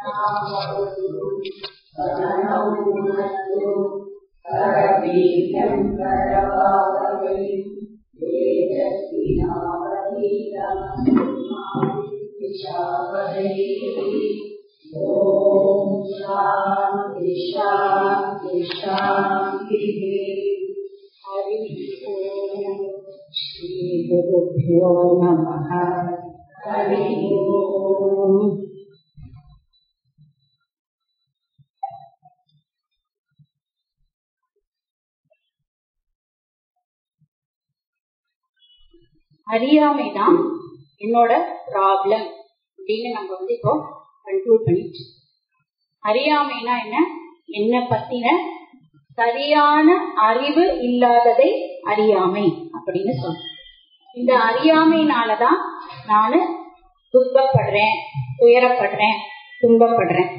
श्री गुरुभ्यो नमः। हरि ओम। அறியாமைதான் என்னோட ப்ராப்ளம் அப்படின்னு நம்ம இப்போ கன்க்ளூட் பண்ணிட்டு, அறியாமைனா என்ன பத்தின சரியான அறிவு இல்லாததை அறியாமை அப்படின்னு சொல்றேன். இந்த அறியாமையினாலதான் நானு துக்கப்படுறேன், துயரப்படுறேன், துன்பப்படுறேன்.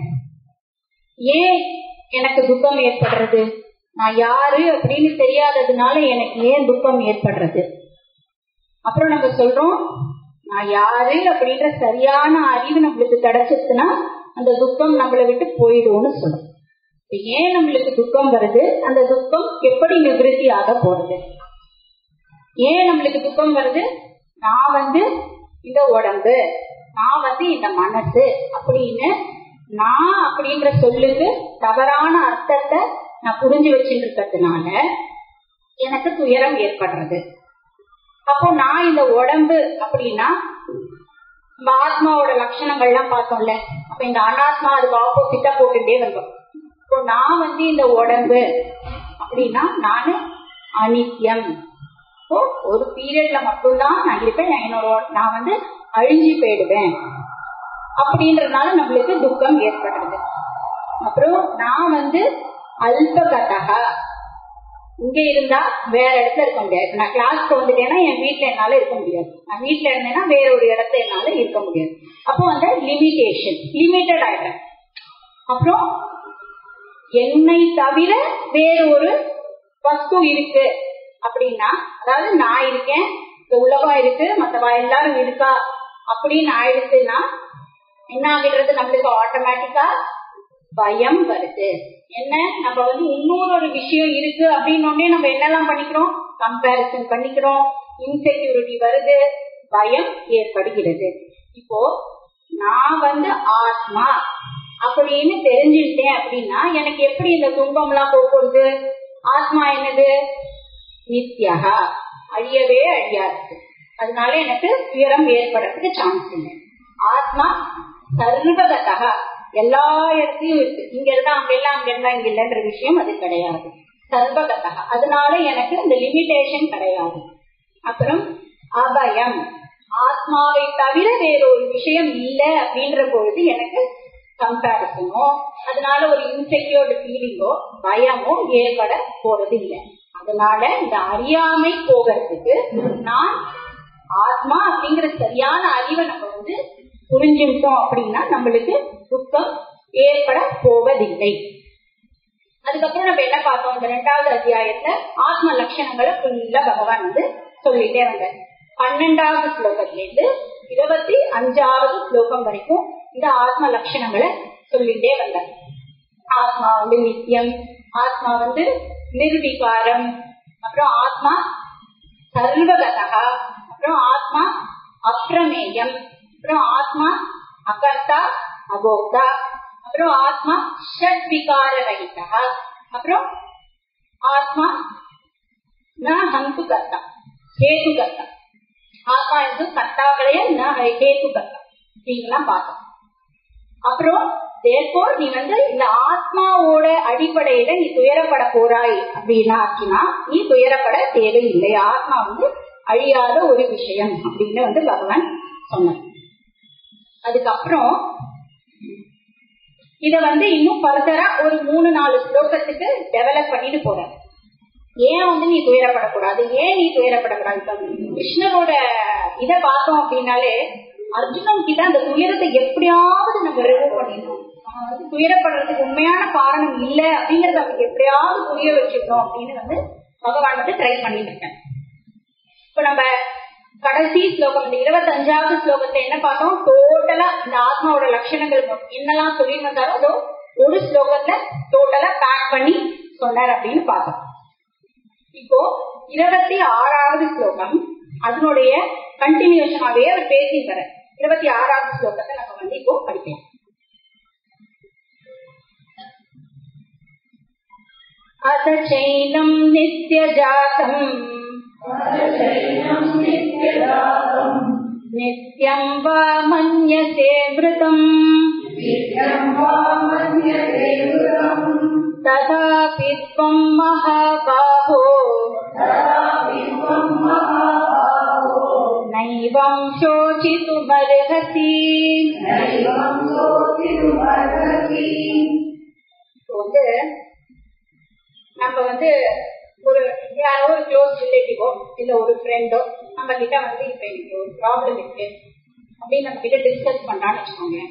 ஏன் எனக்கு துக்கம் ஏற்படுறது? நான் யாரு அப்படின்னு தெரியாததுனால எனக்கு ஏன் துக்கம் ஏற்படுறது? அப்புறம் நம்ம சொல்றோம், நான் யாரு அப்படின்ற சரியான அறிவு நம்மளுக்கு கிடைச்சிருச்சுன்னா அந்த துக்கம் நம்மளை விட்டு போயிடும்னு சொல்றோம். ஏன் நம்மளுக்கு துக்கம் வருது? அந்த துக்கம் எப்படி நிவர்த்தி ஆக போறது? ஏன் நம்மளுக்கு துக்கம் வருது? நான் இந்த உடம்பு, நான் இந்த மனசு அப்படின்னு நான் அப்படின்ற சொல்லுக்கு தவறான அர்த்தத்தை நான் புரிஞ்சு வச்சுட்டு இருக்கிறதுனால எனக்கு துயரம் ஏற்படுறது. அப்போ நான் இந்த உடம்பு அப்படின்னா நம்ம ஆத்மாவோட லட்சணங்கள்லாம் பார்த்தோம்ல. அப்ப இந்த அனாத்மா அதுக்கு ஆப்போசிட்டா போட்டுட்டே வந்தோம். இப்போ நான் இந்த உடம்பு அப்படின்னா நானு அனித்யம். இப்போ ஒரு பீரியட்ல மட்டும்தான் நான் இருப்பேன், நான் அழிஞ்சு போயிடுவேன் அப்படின்றதுனால நம்மளுக்கு துக்கம் ஏற்படுறது. அப்புறம் நான் அல்பகதா, இங்க இருந்தா வேற இடத்துல இருக்க முடியாது. நான் கிளாஸ்க்கு வந்துட்டேன்னா என் வீட்டுல என்னால இருக்க முடியாது, நான் வீட்டுல இருந்தேன்னா வேற ஒரு இடத்துல என்னால இருக்க முடியாது. அப்போ லிமிடேஷன், லிமிட்டட் ஆயிடுறேன். அப்புறம் என்னை தவிர வேற ஒரு வஸ்து இருக்கு அப்படின்னா, அதாவது நான் இருக்கேன், இந்த உலகம் இருக்கு, மத்தவா எல்லாரும் இருக்கா அப்படின்னு ஆயிடுச்சுன்னா என்ன ஆகிடுறது? நம்மளுக்கு ஆட்டோமேட்டிக்கா பயம் வருது. என்ன, நம்ம இன்னொரு விஷயம் இருக்கு அப்படின்னு நம்ம என்னெல்லாம் பண்ணிக்கிறோம்? கம்பேரிசன் பண்ணிக்கிறோம், இன்செக்யூரிட்டி வருது, பயம் ஏற்படுகிறது. இப்போ நான் ஆத்மா அப்படின்னு தெரிஞ்சுட்டேன் அப்படின்னா எனக்கு எப்படி இந்த துன்பம் எல்லாம் போகுது? ஆத்மா என்னது? நித்யகா, அழியவே அழியாது. அதனால எனக்கு துயரம் ஏற்படுறதுக்கு சான்ஸ் இல்லை. ஆத்மா சர்வகதா, எல்லா இடத்துலயும் இருக்கு. இங்க இருந்தா அங்க எல்லாம், அங்க இருந்தா இங்க இல்லைன்ற விஷயம் அது கிடையாது. சர்வகதா, அதனால எனக்கு இந்த லிமிடேஷன் கிடையாது. அப்புறம் அபயம், ஆத்மாவை தவிர வேற ஒரு விஷயம் இல்லை அப்படின்ற பொழுது எனக்கு கம்பேரிசனோ அதனால ஒரு இன்செக்யூர்டு ஃபீலிங்கோ பயமோ ஏற்பட போறது இல்லை. அதனால இந்த அறியாமை போகிறதுக்கு நான் ஆத்மா அப்படிங்கிற சரியான அறிவை நம்ம புரிஞ்சுட்டோம் அப்படின்னா நம்மளுக்கு துக்கம் ஏற்பட போவதில்லை. அதுக்கப்புறம் நம்ம என்ன பார்த்தோம்? இந்த 2வது அத்தியாயத்துல ஆத்ம லட்சணங்களை ஃபுல்லா பகவான் சொல்லிட்டே வந்தார். 12வது ஸ்லோகத்துல இருந்து 25வது ஸ்லோகம் வரைக்கும் இந்த ஆத்ம லட்சணங்களை சொல்லிட்டே வந்தார். ஆத்மா நித்தியம், ஆத்மா நிர்விகாரம், அப்புறம் ஆத்மா சர்வகதா, அப்புறம் ஆத்மா அப்ரமேயம், அப்புறம் ஆத்மா அகர்த்தா அபோக்தா, அப்புறம் ஆத்மா ஷட்விகார ரஹிதா, அப்புறம் ஆத்மா ந ஹந்து கர்த்தா ஹேது கர்த்தா. ஆத்மா கர்த்தா கிடையாது, ந ஹேது கர்த்தா அப்படிங்கலாம் பார்த்தோம். அப்புறம் தேர்போர் நீ இந்த ஆத்மாவோட அடிப்படையில நீ துயரப்பட போறாய் அப்படின்னா நீ துயரப்பட தேவையில்லை. ஆத்மா அழியாத ஒரு விஷயம் அப்படின்னு பகவான் சொன்னார். அதுக்கப்புறம் இத இன்னும் ஃபர்தரா ஒரு 3-4 ஸ்லோகத்துக்கு டெவலப் பண்ணிட்டு போற. ஏன் நீ துயரப்படக்கூடாது, ஏன் நீ துயரப்படக்கூடாது? கிருஷ்ணரோட இத பார்த்தோம் அப்படின்னாலே அர்ஜுனன் கிட்ட அந்த துயரத்தை எப்படியாவது நம்ம ரிமூவ் பண்ணிடணும். துயரப்படுறதுக்கு உண்மையான காரணம் இல்ல அப்படிங்கறத அவருக்கு எப்படியாவது புரிய வச்சுக்கணும் அப்படின்னு பகவான் ட்ரை பண்ணிட்டு இருக்கேன். இப்ப நம்ம கடைசி ஸ்லோகம் இந்த 25வது ஸ்லோகத்தை என்ன பார்த்தோம், டோட்டலா இந்த ஆத்மாவோட லட்சணங்கள் என்னெல்லாம் சொல்லி வந்தாலும் அதோ ஒரு ஸ்லோகத்தை டோட்டலா பேக் பண்ணி சொன்னார் அப்படின்னு பார்த்தோம். இப்போ 26வது ஸ்லோகம் அதனுடைய கண்டினியூஷனாவே அவர் பேசி வர 26வது ஸ்லோகத்தை நம்ம இப்போ படிக்கலாம். அத சைனம் நித்யஜாதம் நித்யம் வா மன்யசே மிருதம் ததாபி த்வம் மகாபாஹோ நைவம் சோசிதுமர்ஹசி. நம்ம ஒரு யாரோ ஒரு க்ளோஸ் ரிலேட்டிவோ இல்ல ஒரு ஃப்ரெண்டோ நம்ம கிட்ட இப்ப எனக்கு ஒரு ப்ராப்ளம் இருக்கு அப்படின்னு நம்ம கிட்ட டிஸ்கஸ் பண்றான்னு வச்சுக்கோங்க.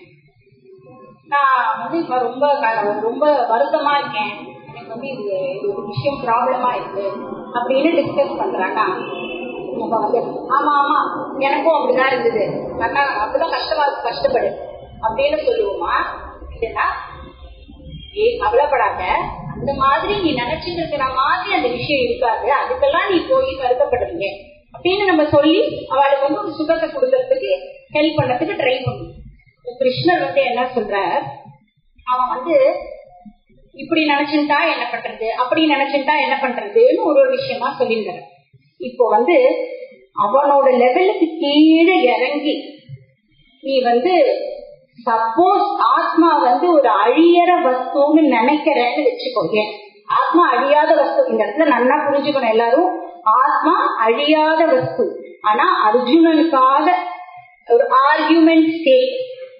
நான் இப்ப ரொம்ப வருத்தமா இருக்கேன், எனக்கு இது ஒரு விஷயம் ப்ராப்ளமா இருக்கு அப்படின்னு டிஸ்கஸ் பண்றாங்க. நம்ம ஆமா ஆமா எனக்கும் அப்படிதான் இருந்தது, அப்படிதான் கஷ்டப்படு அப்படின்னு சொல்லுவோமா? இல்லைன்னா கவலைப்படாத, அந்த மாதிரி நீ நினைச்சிட்டு இருக்கிற மாதிரி அந்த விஷயம் இருக்காது, அதுக்கெல்லாம் நீ போய் வருத்தப்படுறீங்க அப்படின்னு நம்ம சொல்லி அவளுக்கு ஒரு சுகத்தை கொடுக்கறதுக்கு ஹெல்ப் பண்ணறதுக்கு ட்ரை பண்ணும். கிருஷ்ணர் என்ன சொல்ற, அவன் இப்படி நினைச்சுட்டா என்ன பண்றது, அப்படி நினைச்சுட்டா என்ன பண்றதுன்னு ஒரு விஷயமா சொல்லியிருந்தாரு. இப்போ அவனோட லெவலுக்கு கீழே இறங்கி நீ சப்போஸ் ஆத்மா ஒரு அழியற வஸ்துன்னு நினைக்கிறேன்னு வச்சுக்கோங்க. ஆத்மா அழியாத வஸ்து, இந்த இடத்துல நல்லா புரிஞ்சுக்கணும் எல்லாரும். ஆத்மா அழியாத வஸ்து, ஆனா அர்ஜுனனுக்காக ஒரு ஆர்கியூமெண்ட் ஸ்டேட்.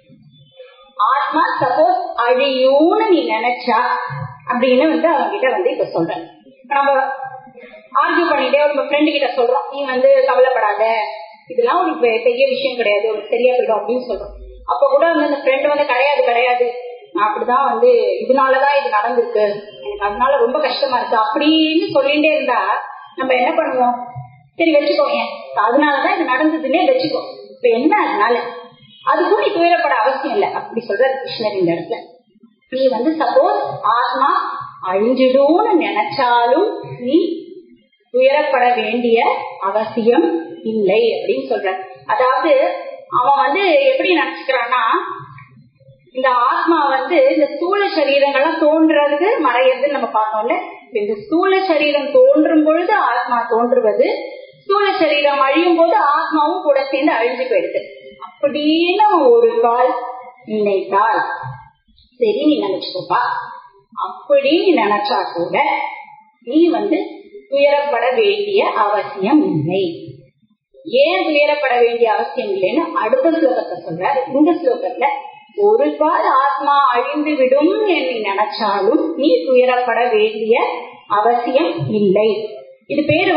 ஆத்மா சப்போஸ் அழியும்னு நீ நினைச்சா அப்படின்னு அவங்க கிட்ட இப்ப சொல்றேன். நம்ம ஆர்கியூ பண்ணிட்டே ஒரு ஃப்ரெண்டு கிட்ட சொல்றோம், நீ கவலைப்படாத, இதெல்லாம் ஒரு பெரிய விஷயம் கிடையாது, ஒரு சரியா போயிடும் அப்படின்னு சொல்றோம். அப்ப கூட அந்த ஃப்ரெண்ட் கிடையாது நான் அப்படிதான் இதனாலதான் இது நடந்திருக்கு, எனக்கு அதனால ரொம்ப கஷ்டமா இருக்கு அப்படின்னு சொல்லிட்டே இருந்தா நம்ம என்ன பண்ணுவோம், சரி வச்சுக்கோங்க அதனாலதான் இது நடந்ததுன்னே வச்சுக்கோ, இப்ப என்ன அதனால அதுக்கும் நீ துயரப்பட அவசியம் இல்லை அப்படி சொல்ற கிருஷ்ணர் இந்த இடத்துல. நீ சப்போஸ் ஆத்மா அழிஞ்சிடும்னு நினைச்சாலும் நீ துயரப்பட வேண்டிய அவசியம் இல்லை அப்படின்னு சொல்ற. அதாவது அவன் எப்படி நினைச்சுக்கிறான்னா, இந்த ஆத்மா இந்த ஸ்தூல சரீரங்கள்லாம் தோன்றது மறையறதுன்னு நம்ம பார்த்தோம்ல. இந்த ஸ்தூல சரீரம் தோன்றும் பொழுது ஆத்மா தோன்றுவது, ஸ்தூல சரீரம் அழியும் போது ஆத்மாவும் கூட சேர்ந்து அழிஞ்சு போயிடுது அப்படின்னு ஒரு கால் நினைத்தால் சரி, நீ நினைச்சுக்கோப்பா. அப்படி நீ நினைச்சா கூட நீ துயரப்பட வேண்டிய அவசியம் இல்லை. ஏன் துயரப்பட வேண்டிய அவசியம் இல்லைன்னு அடுத்த ஸ்லோகத்தை சொல்றாரு. இந்த ஸ்லோகத்துல ஒரு கால் ஆத்மா அழிந்து விடும் என்று நினைச்சாலும் நீ துயரப்பட வேண்டிய அவசியம் இல்லை. இது பேரு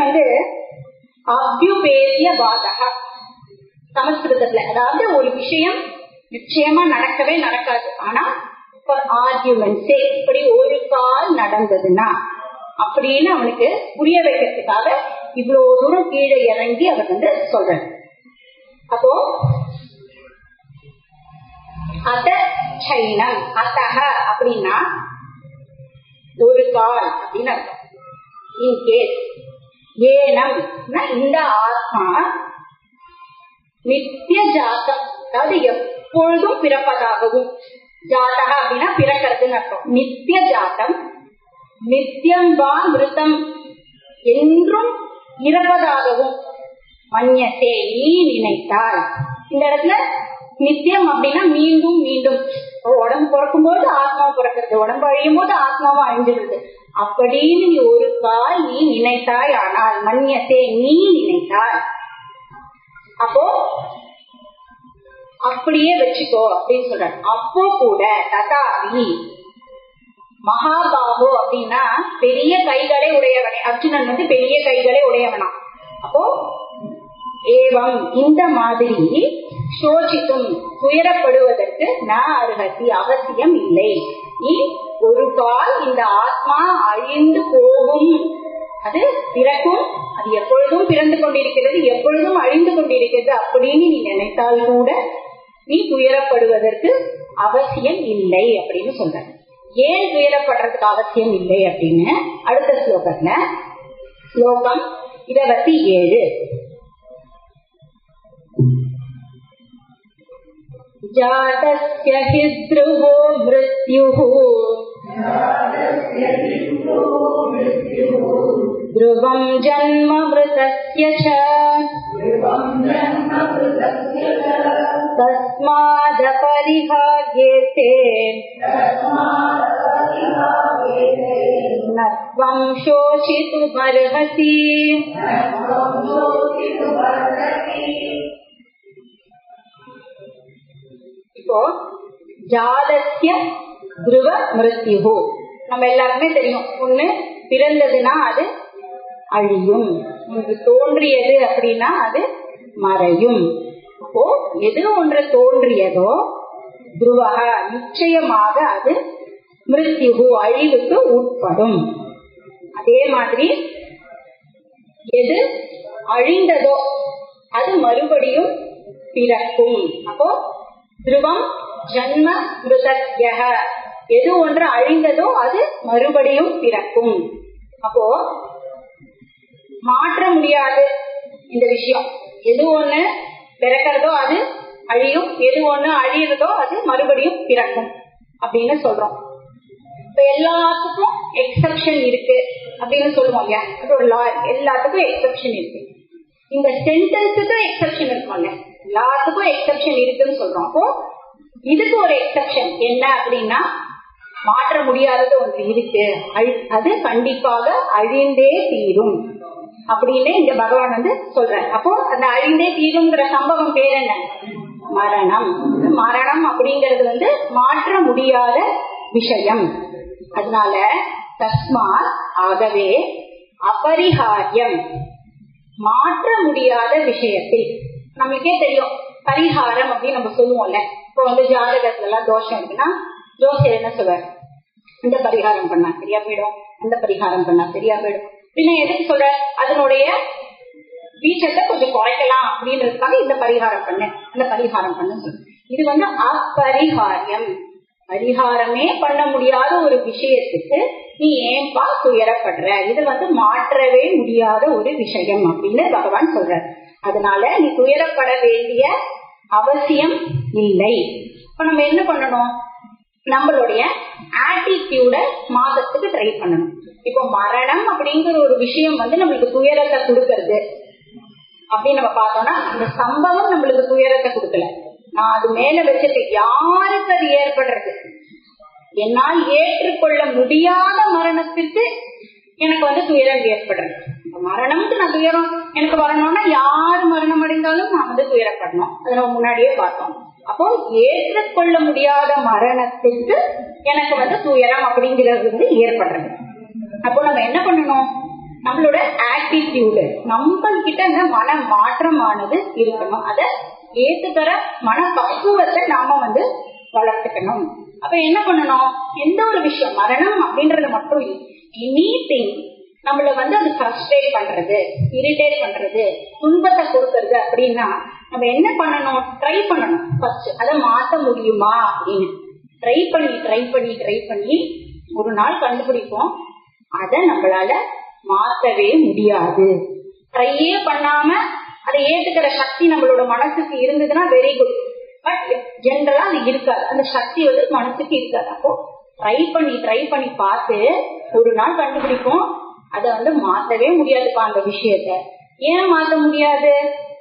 அபியுபேதிய பாதகா சமஸ்கிருதத்துல. அதாவது ஒரு விஷயம் நிச்சயமா நடக்கவே நடக்காது, ஆனா ஆர்கியூமெண்ட்ஸே இப்படி ஒரு கால் நடந்ததுன்னா அப்படின்னு அவனுக்கு புரிய வைக்கிறதுக்காக இவ்வளவு தூரம் கீழே இறங்கி அவர் சொல்றாரு. அப்போ அத சைனம் அத்தக அப்படின்னா ஒரு கால் அப்படின்னு அர்த்தம். இன்கேஸ் ஏனம் இந்த ஆத்மா நித்திய ஜாத்தம், அதாவது எப்பொழுதும் பிறப்பதாகவும், ஜாதக அப்படின்னா பிறக்கிறதுன்னு அர்த்தம். நித்திய ஜாத்தம் நித்தியம் வா மிருதம் என்றும் இறப்பதாகவும் மன்யசே நீ நினைத்தால். இந்த இடத்துல நித்தியம் அப்படின்னா மீண்டும் மீண்டும், உடம்பு பிறக்கும் போது ஆத்மாவும் பிறக்கிறது, உடம்பு அழியும் போது ஆத்மாவும் அழிஞ்சிருது அப்படின்னு நீ ஒரு கால் நீ நினைத்தாய். ஆனால் மன்யசே நீ நினைத்தாய், அப்போ அப்படியே வச்சுக்கோ அப்படின்னு சொல்ற. அப்போ கூட ததாபி மகாபாஹோ அப்படின்னா பெரிய கைகளை உடையவனே, அர்ஜுனன் பெரிய கைகளை உடையவனா. அப்போ ஏவம் இந்த மாதிரி சோசித்தும் துயரப்படுவதற்கு நான் அருகசி அவசியம் இல்லை. நீ ஒரு கால் இந்த ஆத்மா அழிந்து போகும் அது பிறக்கும், அது எப்பொழுதும் பிறந்து கொண்டிருக்கிறது, எப்பொழுதும் அழிந்து கொண்டிருக்கிறது அப்படின்னு நீ நினைத்தால் கூட நீ துயரப்படுவதற்கு அவசியம் இல்லை அப்படின்னு சொல்ற. ஏன் துயரப்படுறதுக்கு அவசியம் இல்லை அப்படின்னு அடுத்த ஸ்லோகத்துல, ஸ்லோகம் 27. ஜாதஸ்ய ஹி த்ருவோ மிருத்யுஹ த்ருவம் ஜன்ம மிருதஸ்ய ச தஸ்மாதபரிஹார்யேதே நத்வம் சோசிதுமர்ஹசி. இப்போ ஜாதஸ்ய த்ருவ மிருத்யுஹு நம்ம எல்லாருமே தெரியும். ஒண்ணு பிறந்ததுன்னா அது அழியும், உங்களுக்கு தோன்றியது அப்படின்னா அது மறையும். அப்போ எது ஒன்று தோன்றியதோ துருவக நிச்சயமாக அது மிருத்யுஹு அழிவுக்கு உட்படும். அதே மாதிரி எது அழிந்ததோ அது மறுபடியும் பிறக்கும். அப்போ துருவம் ஜன்ம மிருதஸ்ய, எது ஒன்று அழிந்ததோ அது மறுபடியும் பிறக்கும். அப்போ மாற்ற முடியாது இந்த விஷயம். எது ஒண்ணு பிறக்கிறதோ அது அழியும், எது ஒண்ணு அழியுறதோ அது மறுபடியும் பிறக்கும் அப்படின்னு சொல்றோம். இப்ப எல்லாத்துக்கும் எக்ஸப்ஷன் இருக்கு அப்படின்னு சொல்லுவோம் இல்லையா, அது ஒரு லா. எல்லாத்துக்கும் எக்ஸப்ஷன் இருக்கு. இந்த சென்டென்ஸுக்கு எக்ஸப்ஷன் இருக்கும்ல, எல்லாத்துக்கும் எக்ஸப்ஷன் இருக்குன்னு சொல்றோம். அப்போ இதுக்கு ஒரு எக்ஸப்ஷன் என்ன அப்படின்னா, மாற்ற முடியாதது ஒன்று இருக்கு, அது கண்டிப்பாக அழிந்தே தீரும் அப்படின்னு இங்க பகவான் வந்து சொல்ற. அப்போ அந்த அழிந்தே தீருங்கிற சம்பவம் பேர் என்ன? மரணம். மரணம் அப்படிங்கிறது வந்து மாற்ற முடியாத விஷயம். அதனால தஸ்மாத் ஆகவே அபரிஹாரியம் மாற்ற முடியாத விஷயத்தில் நம்மளுக்கே தெரியும் பரிகாரம் அப்படின்னு நம்ம சொல்லுவோம்ல. இப்போ வந்து ஜாதகத்துல எல்லாம் தோஷம் இருக்குன்னா ஜோசியர் என்ன சொல்றாரு, இந்த பரிகாரம் பண்ணா சரியா போயிடும், அந்த பரிகாரம் பண்ணா சரியா போயிடும். பின்ன எதுக்கு சொல்ற, அதனுடைய பீஜத்தை கொஞ்சம் குறைக்கலாம் அப்படின்றதுக்காக இந்த பரிகாரம் பண்ண, அந்த பரிகாரம் பண்ண சொல்ற. இது வந்து அப்பரிகாரியம், பரிகாரமே பண்ண முடியாத ஒரு விஷயத்துக்கு நீ ஏன்பா துயரப்படுற, இது வந்து மாற்றவே முடியாத ஒரு விஷயம் அப்படின்னு பகவான் சொல்ற. அதனால நீ துயரப்பட வேண்டிய அவசியம் இல்லை. இப்ப நம்ம என்ன பண்ணணும், நம்மளுடைய ஆட்டிடியூட மாதத்துக்கு ட்ரை பண்ணணும். இப்போ மரணம் அப்படிங்கிற ஒரு விஷயம் வந்து நம்மளுக்கு துயரத்தை கொடுக்கறது அப்படின்னு நம்ம பார்த்தோம்னா, அந்த சம்பவம் நம்மளுக்கு துயரத்தை கொடுக்கல, நான் அது மேல வச்சிருக்க யாருக்கு அது ஏற்படுறது, என்னால் ஏற்றுக்கொள்ள முடியாத மரணத்திற்கு எனக்கு வந்து துயரம் ஏற்படுறது. மரணம்க்கு நான் துயரம் எனக்கு வரணும்னா யாரு மரணம் அடைந்தாலும் நான் வந்து துயரப்படணும், அதை நம்ம முன்னாடியே பார்த்தோம். அப்போ ஏற்றுக்கொள்ள முடியாத மரணத்திற்கு எனக்கு வந்து துயரம் அப்படிங்கிறது வந்து ஏற்படுறது. அப்போ நம்ம என்ன பண்ணணும், நம்மளோட ஆட்டிடியூடு, நம்ம கிட்ட இந்த மன மாற்றமானது இருக்கணும், அதை ஏத்துக்கிற மன பக்குவத்தை நாம வந்து வளர்த்துக்கணும். அப்ப என்ன பண்ணணும், எந்த ஒரு விஷயம் மரணம் அப்படின்றது மட்டும் எனிதிங் நம்மள வந்து அது ஃப்ரஸ்ட்ரேட் பண்றது, இரிட்டேட் பண்றது, துன்பத்தை கொடுக்கறது அப்படின்னா நம்ம என்ன பண்ணணும், ட்ரை பண்ணணும். ஃபர்ஸ்ட் அதை மாற்ற முடியுமா அப்படின்னு ட்ரை பண்ணி ஒரு நாள் கண்டுபிடிப்போம், அதை நம்மளால மாற்றவே முடியாது. ட்ரையே பண்ணாம அதை ஏத்துக்கிற சக்தி நம்மளோட மனசுக்கு இருந்ததுன்னா வெரி குட். பட் ஜென்ரலா அது இருக்காது, அந்த சக்தி வந்து மனசுக்கு இருக்காது. அப்போ ட்ரை பண்ணி பார்த்து ஒரு நாள் கண்டுபிடிப்போம், அதை வந்து மாற்றவே முடியாதுப்பா அந்த விஷயத்த. ஏன் மாற்ற முடியாது,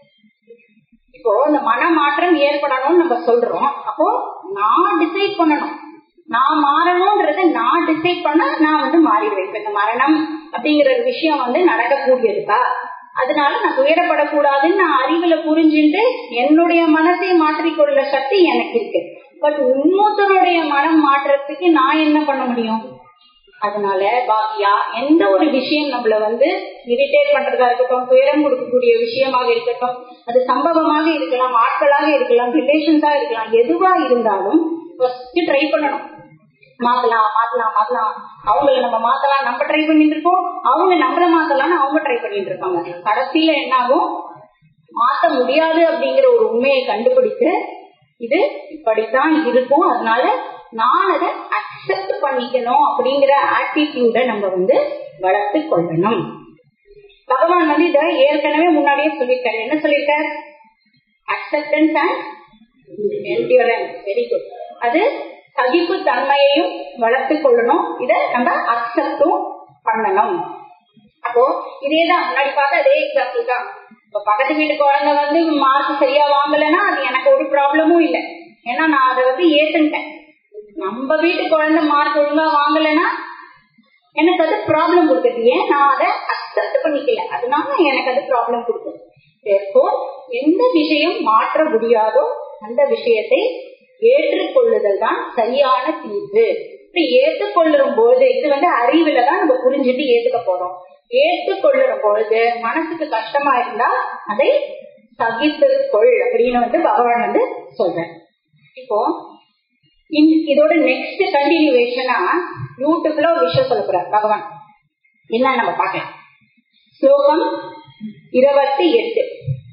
இப்போ இந்த மன மாற்றம் ஏற்படணும்னு நம்ம சொல்றோம். அப்போ நான் டிசைட் பண்ணணும், நான் மாறணும்ன்றத நான் டிசைட் பண்ண நான் வந்து மாறிடுவேன். இப்ப இந்த மரணம் அப்படிங்கிற ஒரு விஷயம் வந்து நடக்கக்கூடியதுக்கா, அதனால நான் துயரப்படக்கூடாதுன்னு நான் அறிவுல புரிஞ்சுட்டு என்னுடைய மனசை மாற்றிக்கொள்ள சக்தி எனக்கு இருக்கு. பட் இன்னொருத்தருடைய மனம் மாற்றத்துக்கு நான் என்ன பண்ண முடியும்? அதனால பாக்கியா எந்த ஒரு விஷயம் நம்மள வந்து இரிட்டேட் பண்றதா இருக்கட்டும், துயரம் கொடுக்கக்கூடிய விஷயமாக இருக்கட்டும், அது சம்பவமாக இருக்கலாம், ஆட்களாக இருக்கலாம், ரிலேஷன்ஸா இருக்கலாம், எதுவா இருந்தாலும் ட்ரை பண்ணணும். மாத்தலாம் மாத்தலாம் மாத்தலாம், அவங்கள நம்ம மாத்தலாம் நம்ம ட்ரை பண்ணிட்டு இருக்கோம், அவங்க நம்மள மாத்தலாம்னு அவங்க ட்ரை பண்ணிட்டு இருக்காங்க. கடைசியில என்ன ஆகும், மாத்த முடியாது அப்படிங்கிற ஒரு உண்மையை கண்டுபிடித்து இது இப்படித்தான் இருக்கும், அதனால நான் அதை அக்செப்ட் பண்ணிக்கணும் அப்படிங்கிற ஆட்டிடியூட நம்ம வளர்த்து கொள்ளணும். பகவான் இத ஏற்கனவே முன்னாடியே சொல்லியிருக்காரு. என்ன சொல்லியிருக்காரு? Acceptance and endurance. Very good. அது சகிப்பு தன்மையையும் வளர்த்து கொள்ளணும், இத நம்ம அக்செப்டும் பண்ணணும். அப்போ இதேதான் முன்னாடி பார்த்த அதே எக்ஸாம்பிள் தான். இப்ப பக்கத்து வீட்டு குழந்தை மார்க் சரியா வாங்கலன்னா அது எனக்கு ஒரு ப்ராப்ளமும் இல்லை, ஏன்னா நான் அதை ஏத்துட்டேன். நம்ம வீட்டு குழந்தை மார்க் ஒழுங்கா வாங்கலன்னா எனக்கு அது ப்ராப்ளம் கொடுக்குது. ஏன் நான் அதை அக்செப்ட் பண்ணிக்கல, அதனால எனக்கு அது ப்ராப்ளம் கொடுக்குது. எந்த விஷயம் மாற்ற முடியாதோ அந்த விஷயத்தை ஏற்றுக்கொள்ளுதல் தான் சரியான தீர்வு. ஏற்றுக்கொள்ளும் போது இது அறிவுல தான் நம்ம புரிஞ்சுட்டு ஏத்துக்க போறோம். ஏற்றுக்கொள்ளும் பொழுது மனசுக்கு கஷ்டமா இருந்தா அதை சகித்துக்கொள் அப்படின்னு பகவான் சொல்றேன். இப்போ இதோட நெக்ஸ்ட் கண்டினியூவேஷனா யூடியூப்ல ஒரு விஷயம் சொல்ல போறார் பகவான். என்ன நம்ம பார்க்கலாம். ஸ்லோகம் 28.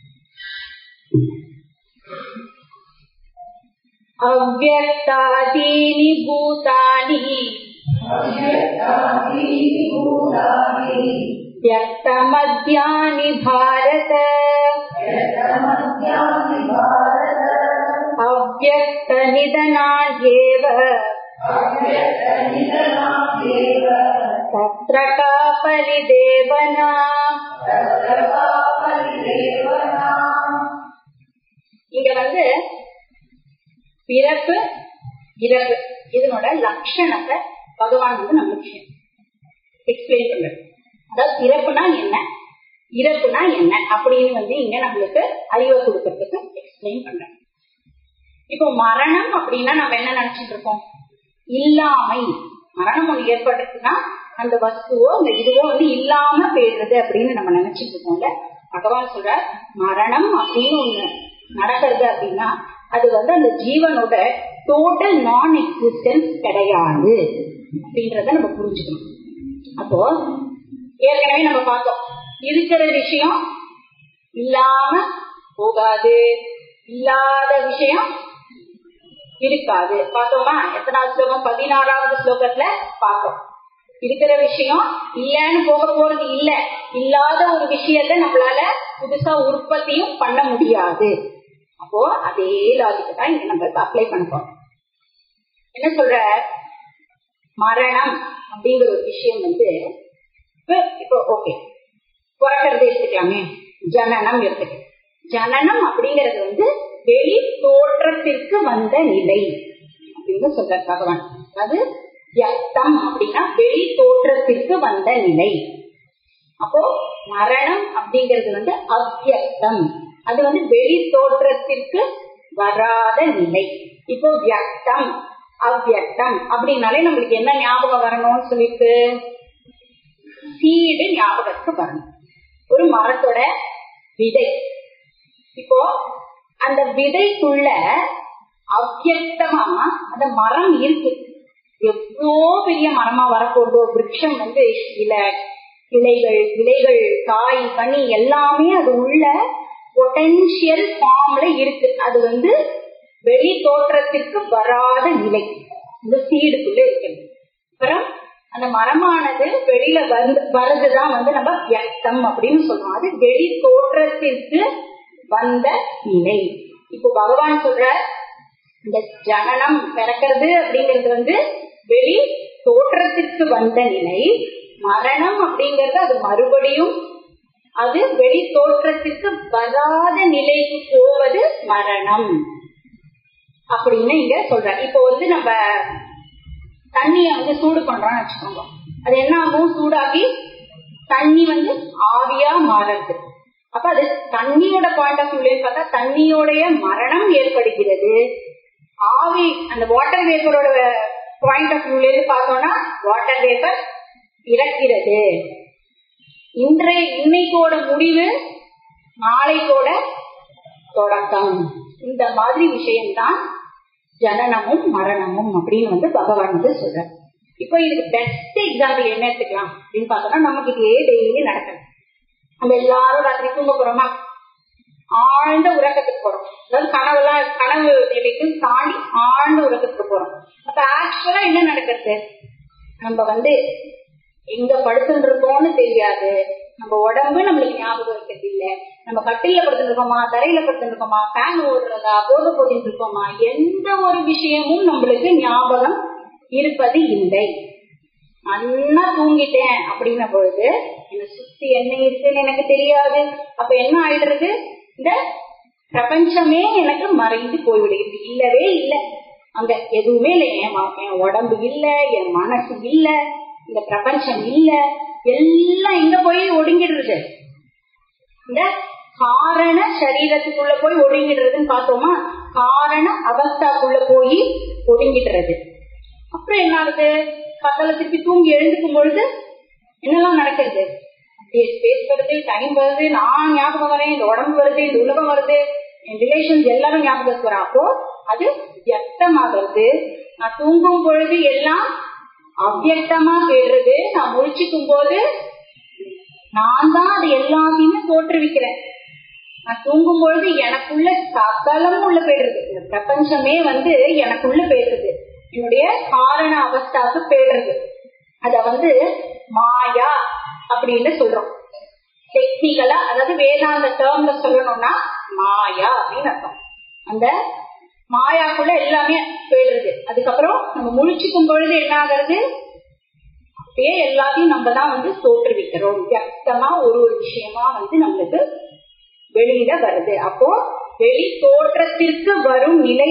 அவ்யக்தாதீனி பூதானி வ்யக்தமத்யானி பாரத அவ்யக்த நிதனான்யேவ தத்ர கா பரிதேவனா. இங்க பிறப்பு இறப்பு இதனோட லட்சணத்தை பகவான் நமக்கு எக்ஸ்பிளைன் பண்றது. அதாவது பிறப்புனா என்ன, இறப்புனா என்ன அப்படின்னு இங்க நம்மளுக்கு அறிவை கொடுக்கறதுக்கு எக்ஸ்பிளைன் பண்றேன். இப்போ மரணம் அப்படின்னா நம்ம என்ன நினைச்சிட்டு இருக்கோம், இல்லாமை. மரணம் ஒண்ணு ஏற்படுறதுன்னா அந்த வஸ்துவோ அந்த இதுவோ இல்லாம போயிடுறது அப்படின்னு நம்ம நினைச்சிட்டு இருக்கோம்ல. பகவான் சொல்ற மரணம் அப்படின்னு ஒண்ணு நடக்கிறது அப்படின்னா அது அந்த ஜீவனோட டோட்டல் நான் எக்ஸிஸ்டன்ஸ் கிடையாது அப்படின்றத நம்ம புரிஞ்சுக்கணும். அப்போ ஏற்கனவே நம்ம பார்த்தோம், இருக்கிற விஷயம் இல்லாம போகாது, இல்லாத விஷயம் இருக்காது. பார்த்தோமா? எத்தனாவது ஸ்லோகம்? 16வது ஸ்லோகத்துல பார்த்தோம். இருக்கிற விஷயம் இல்லன்னு போக போறது இல்ல, இல்லாத ஒரு விஷயத்த நம்மளால புதுசா உற்பத்தியும் பண்ண முடியாது. அப்போ அதே லாஜிக் தான் இங்க நம்ம அப்ளை பண்ணுவோம். என்ன சொல்ற, மரணம் அப்படிங்கிற ஒரு விஷயம் இப்போ ஓகே பிறக்கிறது எடுத்துக்கலாமே, ஜனனம் எடுத்துக்க. ஜனனம் அப்படிங்கறது வெளி தோற்றத்திற்கு வந்த நிலை அப்படின்னு சொல்ற பகவான். அது வியக்தம் அப்படின்னா வெளி தோற்றத்திற்கு வந்த நிலை. அப்போ மரணம் அப்படிங்கிறது அவ்யக்தம், அது வெளி தோற்றத்திற்கு வராத நிலை. இப்போ வியக்தம் அவ்யக்தம் அப்படின்னாலே நம்மளுக்கு என்ன ஞாபகம் வரணும்னு சொல்லிட்டு சீடு ஞாபகத்துக்கு வரணும். ஒரு மரத்தோட விதை, இப்போ அந்த விதைக்குள்ள அவ்யக்தமா அந்த மரம் இருக்கு. எவ்வளோ பெரிய மரமா வரப்போதோ விருட்சம் இலைகள் விலைகள் காய் கனி எல்லாமே அது உள்ள பொட்டன்ஷியல் ஃபார்ம்ல இருக்கு. அது வெளி தோற்றத்திற்கு வராத நிலை இந்த சீடுக்குள்ள இருக்கு. அப்புறம் அந்த மரமானது வெளியில வருதுதான் நம்ம வியக்தம் அப்படின்னு சொல்றோம். அது வெளி தோற்றத்திற்கு வந்த நிலை. இப்போ பகவான் சொல்ற இந்த ஜனனம் பிறக்கிறது அப்படிங்கிறது வெளி தோற்றத்திற்கு வந்த நிலை. மரணம் அப்படிங்கறது அது மறுபடியும் அது வெளி தோற்றத்திற்கு வராத நிலைக்கு போவது மரணம் அப்படின்னு இங்க சொல்ற. இப்போ நம்ம தண்ணிய சூடு பண்றோம்னு வச்சுக்கோங்க, அது என்ன ஆகும், சூடாகி தண்ணி ஆவியா மாறுது. அப்ப அது தண்ணியோட பாயிண்ட் ஆஃப் வியூல பார்த்தா தண்ணியோடைய மரணம் ஏற்படுகிறது. ஆவி அந்த வாட்டர் வேப்பரோட பாயிண்ட் ஆஃப் வியூல பார்த்தோம்னா வாட்டர் வேப்பர் இறக்கிறது. இன்னைக்கோட முடிவு நாளைக்கோட தொடக்கம். இந்த மாதிரி விஷயம்தான் ஜனனமும் மரணமும் அப்படின்னு பகவான் சொல்ற. இப்போ இதுக்கு பெஸ்ட் எக்ஸாம்பிள் என்ன எடுத்துக்கலாம் அப்படின்னு பார்த்தோம்னா, நமக்கு இதே டெய்லி நடக்குது. நம்ம எல்லாரும் ராத்திரி தூங்க போறோமா, ஆழ்ந்த உறக்கத்துக்கு போறோம். அதாவது கனவு நிலைக்கு தாண்டி ஆழ்ந்த உறக்கத்துக்கு போறோம். அப்ப ஆக்சுவலா என்ன நடக்கிறது, நம்ம எங்க படுத்துட்டு இருக்கோம்னு தெரியாது. நம்ம உடம்பு நம்மளுக்கு ஞாபகம் இருக்கிறது இல்ல. நம்ம கட்டில படுத்துட்டு இருக்கோமா, தரையில படுத்துட்டு இருக்கோமா, ஃபேன் ஓடுறதா, போத போட்டிட்டு இருக்கோமா, எந்த ஒரு விஷயமும் நம்மளுக்கு ஞாபகம் இருப்பது இல்லை. நல்லா தூங்கிட்டேன் அப்படின்ன பொழுது என்ன சுத்தி என்ன இருக்குன்னு எனக்கு தெரியாது. அப்ப என்ன ஆயிடுறது, இந்த பிரபஞ்சமே எனக்கு மறைந்து போய்விடுகிறது. இல்லவே இல்லை, அங்க எதுவுமே இல்லை. என் உடம்பு இல்ல, என் மனசு இல்ல, இந்த பிரபஞ்சம் இல்ல, எல்லாம் எங்க போய் ஒடுங்கிடுறது, இந்த காரண சரீரத்துக்குள்ள போய் ஒடுங்கிடுறதுன்னு பார்த்தோமா, காரண அவஸ்தாக்குள்ள போய் ஒடுங்கிடுறது. அப்புறம் என்ன ஆகுது, காத்தால திருப்பி தூங்கி எழுந்துக்கும் பொழுது என்னெல்லாம் நடக்கிறது, ஸ்பேஸ் வருது, டைம் வருது, நான் ஞாபகம் வரேன், இந்த உடம்பு வருது, இந்த உலகம் வருது, என் ரிலேஷன்ஸ் எல்லாரும் ஞாபகத்துக்கு வரா. அப்போ அது வியக்தமாகிறது. நான் தூங்கும் பொழுது எல்லாம் அவ்வியக்தமா போயிடுறது. நான் முழிச்சுக்கும் போது நான் தான் அது எல்லாத்தையுமே தோற்றுவிக்கிறேன். நான் தூங்கும் பொழுது எனக்குள்ள சகலமும் உள்ள போயிடுறது. இந்த பிரபஞ்சமே எனக்குள்ள போயிடுறது, என்னுடைய காரண அவஸ்தாவுக்கு போயிடுறது. அத மாயா அப்படின்னு சொல்றோம் டெக்னிக்கலா. அதாவது வேதாந்த டேர்ம்ல சொல்லணும்னா மாயா அப்படின்னு அர்த்தம். அந்த மாயாக்குள்ள எல்லாமே போயிடுறது. அதுக்கப்புறம் நம்ம முழிச்சுக்கும் பொழுது என்ன ஆகிறது, அப்படியே எல்லாத்தையும் நம்ம தான் தோற்றுவிக்கிறோம். வியக்தமா ஒரு விஷயமா நம்மளுக்கு வெளியில வருது. அப்போ வெளி தோற்றத்திற்கு வரும் நிலை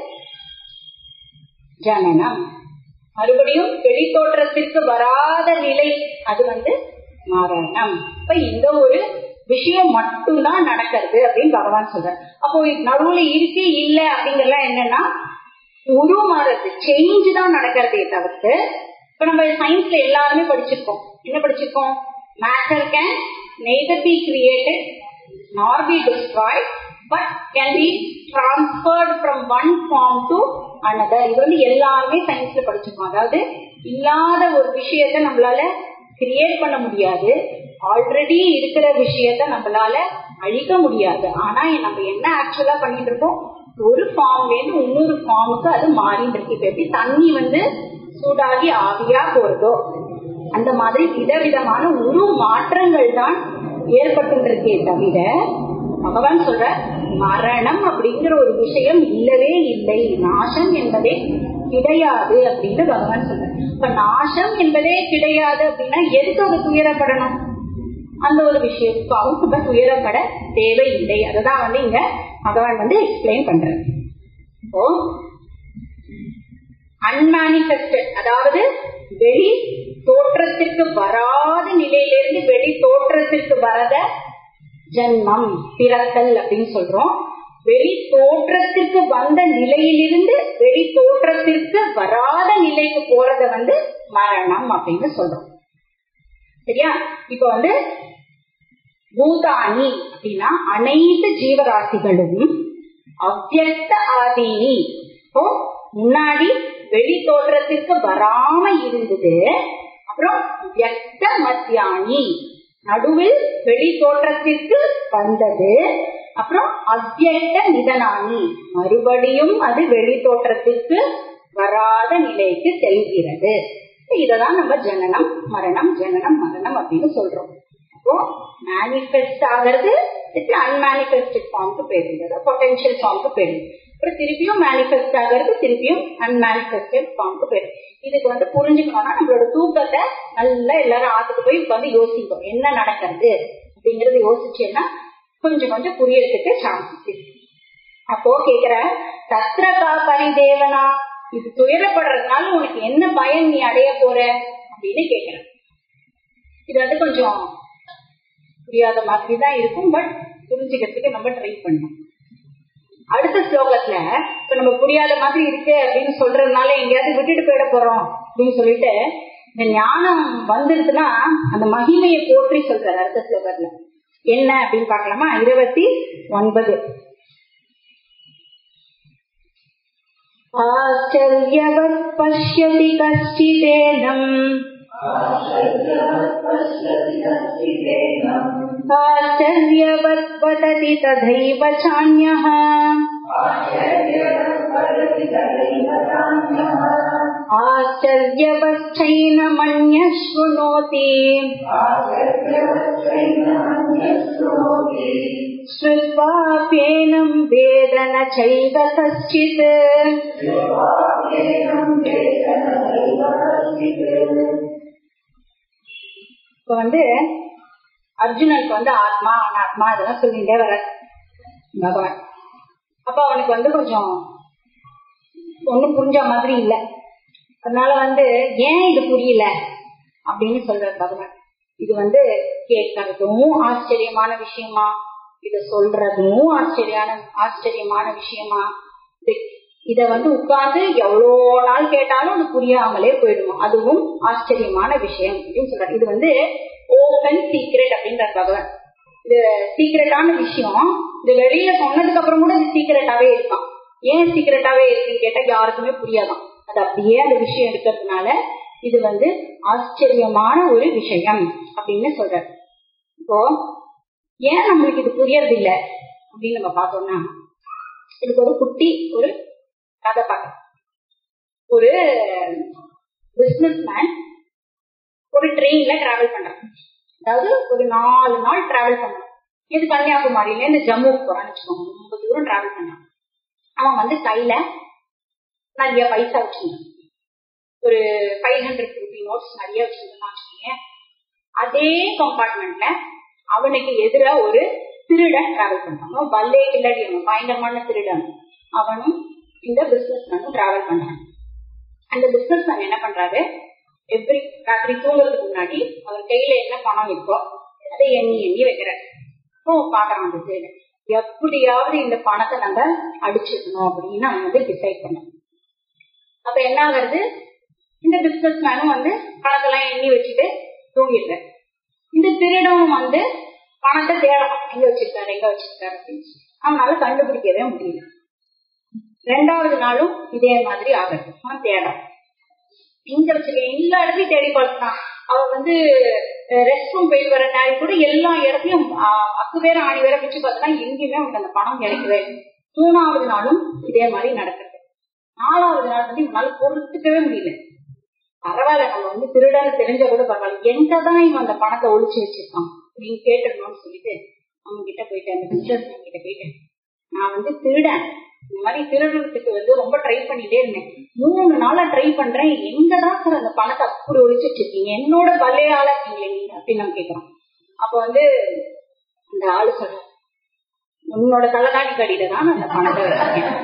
ஜனனம். மறுபடியும் வெளி தோற்றத்திற்கு வராத நிலை அது மரணம். இப்ப இந்த ஒரு விஷயம் மட்டும்தான் நடக்கிறது அப்படின்னு பகவான் சொல்றார். அப்போ நடுவுல இருக்கு இல்ல அப்படிங்கறதுலாம் என்னன்னா உருமாறது, சேஞ்ச் தான் நடக்கிறதே தவிர்த்து. இப்ப நம்ம சயின்ஸ்ல எல்லாருமே படிச்சிருக்கோம். என்ன படிச்சிருக்கோம், matter can neither be created nor be destroyed but can be transferred from one form to another. இது எல்லாருமே சயின்ஸ்ல படிச்சிருக்கோம். அதாவது இல்லாத ஒரு விஷயத்த நம்மளால கிரியேட் பண்ண முடியாது, ஆல்ரெடி இருக்கிற விஷயத்த நம்மளால அழிக்க முடியாது. ஆனா நம்ம என்ன ஆக்சுவலா பண்ணிட்டு இருக்கோம், ஒரு ஃபார்ம்ல இருந்து இன்னொரு ஃபார்முக்கு அது மாறிட்டு இருக்கு. இப்ப எப்படி தண்ணி சூடாகி ஆவியா போறதோ அந்த மாதிரி விதவிதமான ஒரு மாற்றங்கள் தான் ஏற்பட்டு இருக்கே தவிர பகவான் சொல்ற மரணம் அப்படிங்கிற ஒரு விஷயம் இல்லவே இல்லை, நாசம் என்பதே கிடையாது அப்படின்னு பகவான் சொல்ற. இப்ப நாசம் என்பதே கிடையாது அப்படின்னா எதுக்கு அது துயரப்படணும், அந்த ஒரு விஷயத்துக்கு அவங்க துயரப்பட தேவையில்லை. அதுதான் இங்க பகவான் எக்ஸ்பிளைன் பண்ற. இப்போ அன்மேனிஃபெஸ்டட், அதாவது வெளி தோற்றத்திற்கு வராத நிலையிலிருந்து வெளி தோற்றத்திற்கு வரத ஜன்மம், பிறத்தல் அப்படின்னு சொல்றோம். வெளி தோற்றத்திற்கு வந்த நிலையிலிருந்து வெளி தோற்றத்திற்கு வராத நிலைக்கு போறத மரணம் அப்படின்னு சொல்றோம். சரியா? இப்ப பூதானி அப்படின்னா அனைத்து ஜீவராசிகளும் அவ்வியக்த ஆதீனி. இப்போ முன்னாடி வெளி தோற்றத்திற்கு வராம இருந்தது, அப்புறம் வியக்த மத்தியானி நடுவில் வெளி தோற்றத்திற்கு வந்தது, அப்புறம் அவ்வியக்த நிதனானி மறுபடியும் அது வெளி தோற்றத்திற்கு வராத நிலைக்கு செல்கிறது. இததான் நம்ம ஜனனம் மரணம் ஜனனம் மரணம் அப்படின்னு சொல்றோம். அப்போ மேனிஃபெஸ்ட் ஆகிறது அன்மேனிஃபெஸ்டட் ஃபார்முக்கு போயிருந்தது, பொட்டன்ஷியல் ஃபார்முக்கு போயிருந்தது. அப்புறம் திருப்பியும் மேனிஃபெஸ்ட் ஆகிறது, திருப்பியும் அன்மேனிஃபெஸ்டட் ஃபார்முக்கு போயிடும். இதுக்கு புரிஞ்சுக்கணும்னா நம்மளோட தூக்கத்தை நல்லா எல்லாரும் ஆத்துக்கு போய் உட்காந்து யோசிப்போம், என்ன நடக்கிறது அப்படிங்கறது யோசிச்சேன்னா கொஞ்சம் கொஞ்சம் புரியறதுக்கு சான்சஸ் இருக்கு. அப்போ கேக்குற தத்ரகா பரிதேவனா, இது துயரப்படுறதுனால உனக்கு என்ன பயன் நீ அடைய போற அப்படின்னு கேக்குற. இது கொஞ்சம் புரியாத மாதிரி தான் இருக்கும், பட் புரிஞ்சுக்கிறதுக்கு நம்ம ட்ரை பண்ணணும். அடுத்த ஸ்லோகத்துல இப்ப நம்ம புரியாத மாதிரி இருக்கு அப்படின்னு சொல்றதுனால எங்கேயாவது விட்டுட்டு போயிட போறோம் அப்படின்னு சொல்லிட்டு இந்த ஞானம் வந்துருச்சுன்னா அந்த மகிமையை போற்றி சொல்றாரு அடுத்த ஸ்லோகத்துல. என்ன அப்படின்னு பாக்கலாமா? 29 ஆச்சரியவத் பஷ்யதி கஷ்டிதேனம் ஆச்சரியவத் வததி ததைவ சான்யஹ ஆச்சரியவச்சைனமன்யः ஷ்ருணோதி ஸ்ருத்வாப்யேனம் வேத ந சைவ கஷ்டித். இப்ப அர்ஜுனனுக்கு ஆத்மா அனாத்மா அதெல்லாம் சொல்லிட்டே வர பகவான். அப்ப அவனுக்கு கொஞ்சம் ஒண்ணும் புரிஞ்ச மாதிரி இல்ல. அதனால ஏன் இது புரியல அப்படின்னு சொல்ற பகவான். இது கேட்கறதும் ஆச்சரியமான விஷயமா, இத சொல்றதும் ஆச்சரியமான விஷயமா, இத உட்கார்ந்து எவ்வளோ நாள் கேட்டாலும் அது புரியாமலே போயிடுமா, அதுவும் ஆச்சரியமான விஷயம் அப்படின்னு சொல்றாரு. இது ஓபன் சீக்ரெட் அப்படின்ற பகவான். இது சீக்ரெட்டான விஷயம். இது வெளியில சொன்னதுக்கு அப்புறம் கூட இது சீக்ரெட்டாவே இருக்கான். ஏன் சீக்ரெட்டாவே இருக்குன்னு கேட்டா யாருக்குமே புரியாதான். அது அப்படியே அந்த விஷயம் இருக்கிறதுனால இது ஆச்சரியமான ஒரு விஷயம் அப்படின்னு சொல்றாரு. இப்போ ஏன் நம்மளுக்கு இது புரியறது இல்லை அப்படின்னு நம்ம பார்த்தோம்னா, இதுக்கு ஒரு குட்டி ஒரு கதை பார்க்க. ஒரு பிசினஸ் மேன் ஒரு ட்ரெயின்ல டிராவல் பண்றான். அதாவது ஒரு 4 நாள் டிராவல் பண்றான். இது கன்னியாகுமரியில இருந்து ஜம்முக்கு போறான்னு வச்சுக்கோங்க. ரொம்ப தூரம் டிராவல் பண்றான். அவன் கையில நிறைய பைசா வச்சிருந்தான். ஒரு 500 ரூபி நோட்ஸ் நிறைய வச்சிருந்தான்னு. அதே கம்பார்ட்மெண்ட்ல அவனுக்கு எதிர ஒரு திருடன் டிராவல் பண்றாங்க. பல்லே கில்லடி, அவன் பயங்கரமான திருடன். அவனும் இந்த பிசினஸ் மேனும் டிராவல் பண்றாங்க. அந்த பிசினஸ் மேன் என்ன பண்றாரு, எவ்ரி ராத்திரி தூங்குறதுக்கு முன்னாடி அவர் கையில என்ன பணம் இருக்கோ அதை எண்ணி வைக்கிறாரு. பாக்குறான் அந்த திருடன், எப்படியாவது இந்த பணத்தை நம்ம அடிச்சிடணும் அப்படின்னு அவன் டிசைட் பண்ண. அப்ப என்ன ஆகுறது, இந்த பிசினஸ் மேனும் பணத்தெல்லாம் எண்ணி வச்சுட்டு தூங்கிடுற. இந்த திருடனும் பணத்தை தேடணும், எங்க வச்சிருக்காரு அப்படின்னு. அவனால கண்டுபிடிக்கவே முடியல. 2வது நாளும் இதே மாதிரி ஆகுது. அவன் தேடான், இங்க வச்சிருக்க எல்லா இடத்தையும் தேடி பார்த்தான். அவன் ரெஸ்ட் ரூம் போயிட்டு வர நேரம் கூட எல்லா இடத்தையும் அக்கு வேற ஆணி வேற வச்சு பார்த்தா எங்கேயுமே அவனுக்கு அந்த பணம் கிடைக்கவே. 3வது நாளும் இதே மாதிரி நடக்குது. 4வது நாள் இவனால பொறுத்துக்கவே முடியல. பரவாயில்ல, நம்ம திருடன்னு தெரிஞ்ச கூட பரவாயில்ல, எங்கதான் இவன் அந்த பணத்தை ஒழிச்சு வச்சிருக்கான் அப்படின்னு கேட்டுடணும்னு சொல்லிட்டு அவங்க கிட்ட போயிட்டேன். அந்த பிசினஸ் மேன் கிட்ட போயிட்டேன், நான் திருடன், இந்த மாதிரி திருடுறதுக்கு ரொம்ப ட்ரை பண்ணிட்டே இருந்தேன். 3 நாளா ட்ரை பண்றேன், எங்கதான் சார் அந்த பணத்தை அப்படி ஒழிச்சு வச்சிருக்கீங்க, என்னோட பல்லையால இருக்கீங்களே நீங்க அப்படின்னு நான் கேட்கிறோம். அப்ப அந்த ஆளு சொல்ற, உன்னோட தலைகாணி கடியில தான் அந்த பணத்தை வச்சிருக்கேன்.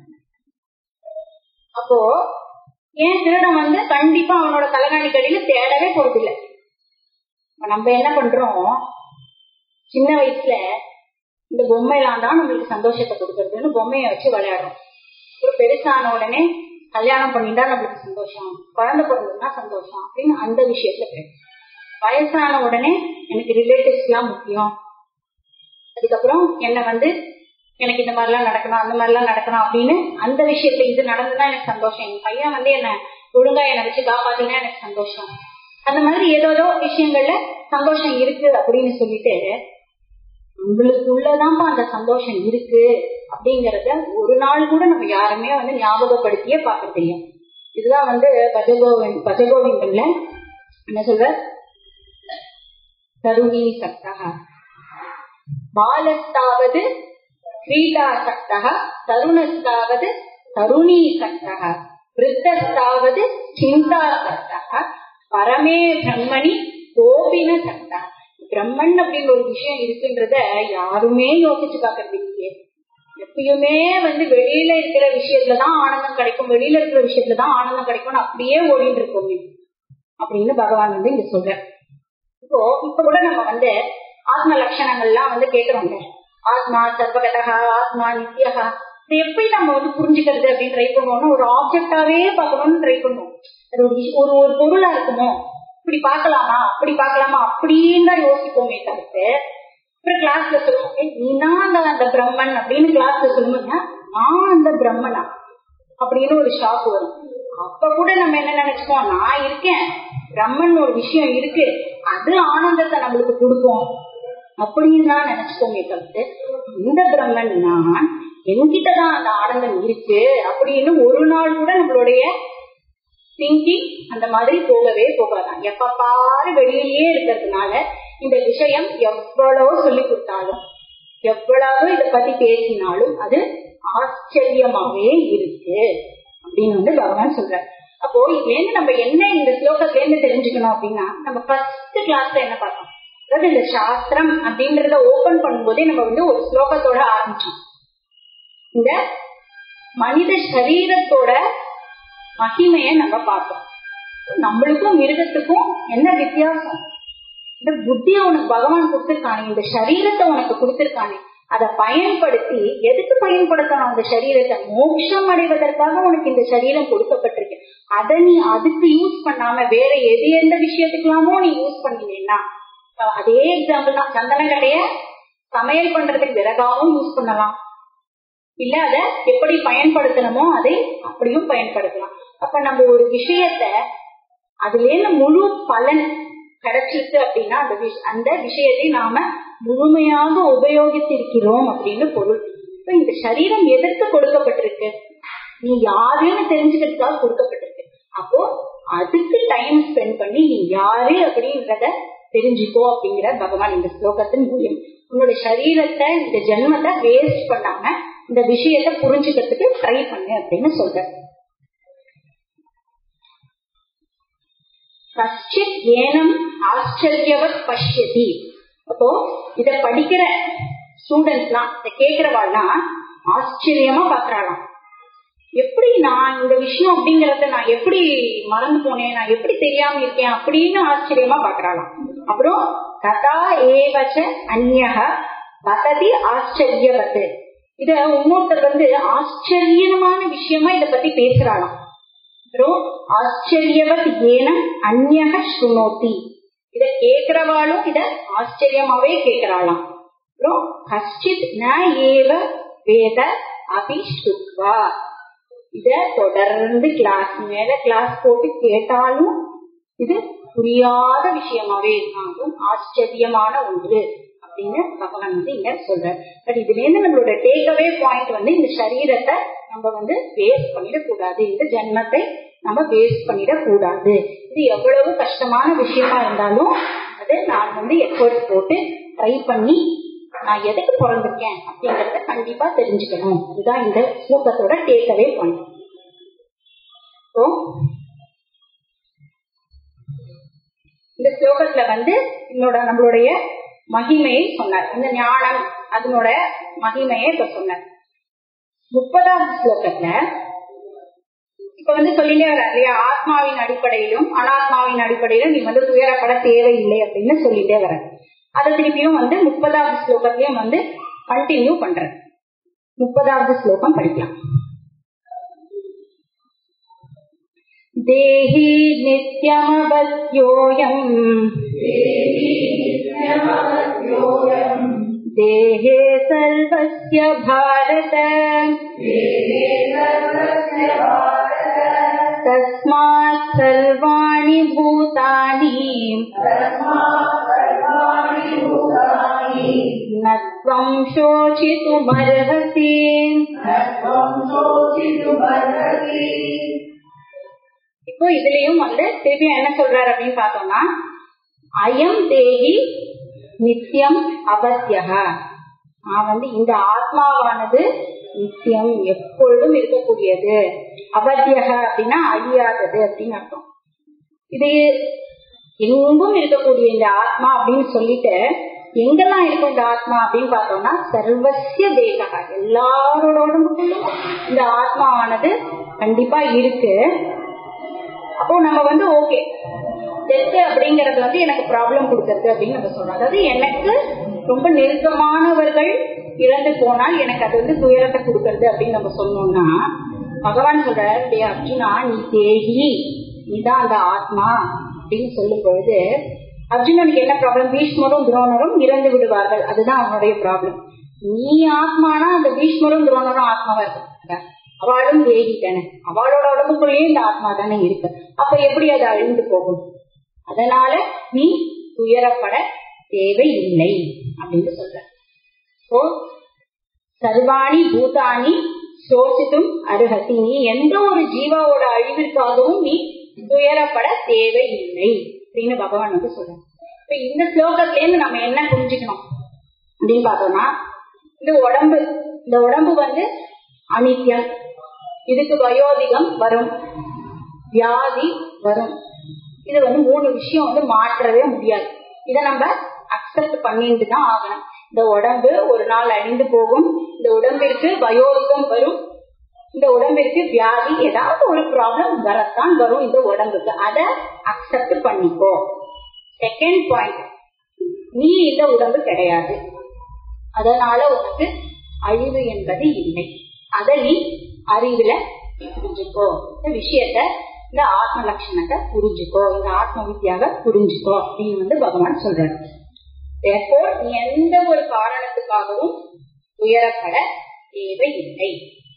அப்போ ஏன் திருடன் கண்டிப்பா அவனோட தலைகாணி கடியில தேடவே போறதில்லை. நம்ம என்ன பண்றோம், சின்ன வயசுல இந்த பொம்மையெல்லாம் தான் நம்மளுக்கு சந்தோஷத்தை கொடுக்கறதுன்னு பொம்மையை வச்சு விளையாடுறோம். ஒரு பெருசான உடனே கல்யாணம் பண்ணிட்டா நம்மளுக்கு சந்தோஷம், குழந்தை பிறந்ததுன்னா சந்தோஷம் அப்படின்னு அந்த விஷயத்துல போயிடும். வயசான உடனே எனக்கு ரிலேட்டிவ்ஸ் எல்லாம் முக்கியம், அதுக்கப்புறம் என்ன எனக்கு இந்த மாதிரிலாம் நடக்கணும் அந்த மாதிரிலாம் நடக்கணும் அப்படின்னு அந்த விஷயத்துல இது நடந்துதான் எனக்கு சந்தோஷம், என் பையன் என்ன ஒழுங்கா என்னை வச்சு காப்பாத்தினா எனக்கு சந்தோஷம். அந்த மாதிரி ஏதோ விஷயங்கள்ல சந்தோஷம் இருக்கு அப்படின்னு சொல்லிட்டு உங்களுக்கு உள்ளதான்ப்பா அந்த சந்தோஷம் இருக்கு அப்படிங்கறத ஒரு நாள் கூட நம்ம யாருமே ஞாபகப்படுத்தியே பார்க்க தெரியும். இதுதான் பஜகோவிந்தம்ல என்ன சொல்ற, தருணி சக்தா பாலஸ்தாவது கிரீடா சக்தா தருணஸ்தாவது தருணி சக்தா விருத்தஸ்தாவது சிந்தா சக்தா பரமே பிரம்மணி கோபின சக்தா. பிரம்மன் அப்படின்னு ஒரு விஷயம் இருக்குன்றத யாருமே யோசிச்சு பாக்குறது இல்லையே. எப்பயுமே வெளியில இருக்கிற விஷயத்துலதான் ஆனந்தம் கிடைக்கும், வெளியில இருக்கிற விஷயத்துலதான் ஆனந்தம் கிடைக்கும் அப்படியே ஓடிட்டு இருக்கோமே அப்படின்னு பகவான் இங்க சொல்ற. இப்ப கூட நம்ம ஆத்ம லட்சணங்கள்லாம் கேட்கிறோங்க. ஆத்மா சர்வகதா, ஆத்மா நித்யகா. இது எப்படி நம்ம புரிஞ்சுக்கிறது அப்படின்னு ட்ரை பண்ணுவோம்னா, ஒரு ஆப்ஜெக்டாவே பார்க்கணும்னு ட்ரை பண்ணுவோம். அது ஒரு பொருளா இருக்குமோ, இப்படி பார்க்கலாமா அப்படி பார்க்கலாமா அப்படின்னு தான் யோசிப்போமே தவிர்த்து, அப்புறம் கிளாஸ்ல சொல்லுவோம் நீ தான் அந்த பிரம்மன் அப்படின்னு கிளாஸ்ல சொல்லும்போது நான் அந்த பிரம்மனா அப்படின்னு ஒரு ஷாக் வரும். அப்ப கூட நம்ம என்ன நினைச்சுக்கோம், நான் இருக்கேன், பிரம்மன் ஒரு விஷயம் இருக்கு, அது ஆனந்தத்தை நம்மளுக்கு கொடுக்கும் அப்படின்னு தான் நினைச்சுக்கோமே தவிர்த்து இந்த பிரம்மன் நான் என்கிட்டதான் அந்த ஆனந்தம் இருக்கு அப்படின்னு ஒரு நாள் கூட நம்மளுடைய திங்கிங் அந்த மாதிரி போகவே போகாதான். எப்ப பாரு வெளியிலேயே இருக்கிறதுனால இந்த விஷயம் எவ்வளவு சொல்லி கொடுத்தாலும் எவ்வளவு இதை பத்தி பேசினாலும் அது ஆச்சரியமாவே இருக்கு அப்படின்னு பகவான் சொல்றாரு. அப்போ இதுலேருந்து நம்ம என்ன இந்த ஸ்லோகத்துல இருந்து தெரிஞ்சுக்கணும் அப்படின்னா, நம்ம ஃபர்ஸ்ட் கிளாஸ்ல என்ன பார்த்தோம், அதாவது இந்த சாஸ்திரம் அப்படின்றத ஓபன் பண்ணும்போதே நம்ம ஒரு ஸ்லோகத்தோட ஆரம்பிச்சோம். இந்த மனித சரீரத்தோட மகிமைய நம்ம பார்த்தோம். நம்மளுக்கும் மிருகத்துக்கும் என்ன வித்தியாசம், இந்த புத்திய உனக்கு பகவான் கொடுத்திருக்கானே, இந்த சரீரத்தை உனக்கு கொடுத்திருக்கானே, அதை பயன்படுத்தி எதுக்கு பயன்படுத்தணும்? அந்த சரீரத்தை மோட்சம் அடைவதற்காக உனக்கு இந்த சரீரம் கொடுக்கப்பட்டிருக்கு. அதை நீ அதுக்கு யூஸ் பண்ணாம வேற எந்த விஷயத்துக்கெல்லாமோ நீ யூஸ் பண்ணீங்கன்னா, அதே எக்ஸாம்பிள் தான், சந்தன கடைய சமையல் பண்றதுக்கு விறகாவும் யூஸ் பண்ணலாம், இல்ல அதை எப்படி பயன்படுத்தணுமோ அதை அப்படியும் பயன்படுத்தலாம். அப்ப நம்ம ஒரு விஷயத்த அதுல இருந்து முழு பலன் கிடைச்சிருக்கு அப்படின்னா அந்த விஷயத்தை நாம முழுமையாக உபயோகித்திருக்கிறோம் அப்படின்னு பொருள். இப்ப இந்த சரீரம் எதற்கு கொடுக்கப்பட்டிருக்கு, நீ யாருன்னு தெரிஞ்சுக்கிறதுக்காக கொடுக்கப்பட்டிருக்கு. அப்போ அதுக்கு டைம் ஸ்பெண்ட் பண்ணி நீ யாரு அப்படின்றத தெரிஞ்சுக்கோ அப்படிங்கிற பகவான் இந்த ஸ்லோகத்தின் மூலியம். உன்னோட சரீரத்தை இந்த ஜென்மத்தை வேஸ்ட் பண்ணாம இந்த விஷயத்த புரிஞ்சுக்கிறதுக்கு ட்ரை பண்ணு அப்படின்னு சொல்ற. கஷ்டித் ஏனம் ஆச்சரியவத் பஷ்யதி. அப்போ இத படிக்கிற ஸ்டூடெண்ட்ஸ்லாம், இத கேட்கிறவாள்லாம் ஆச்சரியமா பாக்குறாளாம். எப்படி நான் இந்த விஷயம் அப்படிங்கறத நான் எப்படி மறந்து போனேன், நான் எப்படி தெரியாம இருக்கேன் அப்படின்னு ஆச்சரியமா பாக்குறாளாம். அப்புறம் கதா ஏவச்ச அந்யஹ வததி ஆச்சரியவத். இத இன்னொருத்தர் ஆச்சரியமான விஷயமா இத பத்தி பேசுறாளாம். அப்புறம் ஆச்சரியவத் ஏனம் அந்யஹ ஸ்ருணோதி. இத கேட்கிறவாளும் இத ஆச்சரியமாவே கேட்கிறாளாம். அப்புறம் கஷ்டித் ந ஏவ வேத அபிஷ்டுவா. இத தொடர்ந்து கிளாஸ் மேல கிளாஸ் போட்டு கேட்டாலும் இது புரியாத விஷயமாவே இருந்தாலும் ஆச்சரியமான ஒன்று அப்படின்னு பகவான் இங்க சொல்ற. பட் இதுல இருந்து நம்மளோட டேக்அவே பாயிண்ட் இந்த சரீரத்தை நம்ம வேஸ்ட் பண்ணிடக்கூடாது, இந்த ஜென்மத்தை நம்ம வேஸ்ட் பண்ணிடக்கூடாது. இது எவ்வளவு கஷ்டமான விஷயமா இருந்தாலும் அது நான் எஃபர்ட் போட்டு ட்ரை பண்ணி நான் எதுக்கு பிறந்திருக்கேன் அப்படிங்கறத கண்டிப்பா தெரிஞ்சுக்கணும். இதுதான் இந்த ஸ்லோகத்தோட டேக்அவே பாயிண்ட். இந்த ஸ்லோகத்துல நம்மளுடைய மகிமையை சொன்னார். இந்த ஞானம் அதனோட மகிமையை இப்ப சொன்னார். 30வது ஸ்லோகத்துல இப்ப சொல்லிட்டே வர இல்லையா, ஆத்மாவின் அடிப்படையிலும் அனாத்மாவின் அடிப்படையிலும் நீ துயரப்பட தேவையில்லை அப்படின்னு சொல்லிட்டே வர. அதை திருப்பியும் 30வது ஸ்லோகத்திலையும் கண்டினியூ பண்ற. 30வது ஸ்லோகம் படிக்கலாம். தேஹி நித்யமவத்யோயம் தேஹே சர்வஸ்ய பாரத தஸ்மாத் சர்வாணி பூதானி நத்வம் சோசிதுமர்ஹசி. இப்போ இதுலயும் திருப்பி என்ன சொல்றாரு அப்படின்னு பார்த்தோம்னா, அயம் தேகி நித்தியம் அவசியக. நான் இந்த ஆத்மாவானது நித்தியம் எப்பொழுதும் இருக்கக்கூடியது. அவசியக அப்படின்னா அழியாதது அப்படின்னு அர்த்தம். இது எங்கும் இருக்கக்கூடிய இந்த ஆத்மா அப்படின்னு சொல்லிட்டு எங்கெல்லாம் இருக்கும் இந்த ஆத்மா அப்படின்னு பார்த்தோம்னா, சர்வசிய தேகா, எல்லாரோட உடம்புக்குள்ளும் இந்த ஆத்மாவானது கண்டிப்பா இருக்கு. அப்போ நம்ம ஓகே டெத் அப்படிங்கறது எனக்கு ப்ராப்ளம் கொடுக்கறது அப்படின்னு நம்ம சொல்றோம். அதாவது எனக்கு ரொம்ப நெருக்கமானவர்கள் இறந்து போனால் எனக்கு அது துயரத்தை கொடுக்கறது அப்படின்னு நம்ம சொன்னோம்னா, பகவான் சொல்ற அர்ஜுனா நீ தேகி, நீதான் அந்த ஆத்மா அப்படின்னு சொல்லும் பொழுது அர்ஜுனனுக்கு என்ன ப்ராப்ளம்? பீஷ்மரும் துரோணரும் இறந்து விடுவார்கள், அதுதான் அவனுடைய ப்ராப்ளம். நீ ஆத்மானா அந்த பீஷ்மரும் துரோணரும் ஆத்மாவா இருக்க. அவளும் தேவி தானே, அவளோட உடம்புக்குள்ளேயே இந்த ஆத்மா தானே இருக்கு. அப்ப எப்படி அது அழிந்து போகும்? அதனால நீ துயரப்பட தேவையில்லை அப்படின்னு சொல்ற. சர்வாணி பூதானி சோசித்தும் அருகசி, நீ எந்த ஒரு ஜீவாவோட அழிவிற்காகவும் நீ துயரப்பட தேவையில்லை அப்படின்னு பகவான் வந்து சொல்ற. இப்ப இந்த ஸ்லோகத்துல இருந்து நம்ம என்ன புரிஞ்சுக்கணும் அப்படின்னு பார்த்தோம்னா, இந்த உடம்பு வந்து அனித்யம், இதுக்கு வயோதிகம் வரும், வியாதி வரும். இது வந்து 3 விஷயம் வந்து மாற்றவே முடியாது. இதை நம்ம அக்செப்ட் பண்ணிட்டு தான் ஆகணும். இந்த உடம்பு ஒரு நாள் அழிந்து போகும், இந்த உடம்பிற்கு வயோதிகம் வரும், இந்த உடம்பிற்கு வியாதி, ஏதாவது ஒரு ப்ராப்ளம் வரத்தான் வரும் இந்த உடம்புக்கு. அதை அக்செப்ட் பண்ணிக்கோ. செகண்ட் பாயிண்ட், நீ இந்த உடம்பு கிடையாது, அதனால உனக்கு அழிவு என்பது இல்லை. அத நீ அறிவுல புரிஞ்சுக்கோ, இந்த விஷயத்த, இந்த ஆத்ம லட்சணத்தை புரிஞ்சுக்கோ, இந்த ஆத்ம வித்யாவை புரிஞ்சுக்கோ அப்படின்னு வந்து பகவான் சொல்றாரு. Therefore, நீ எந்த ஒரு காரணத்துக்காகவும் துயரப்பட தேவையில்லை.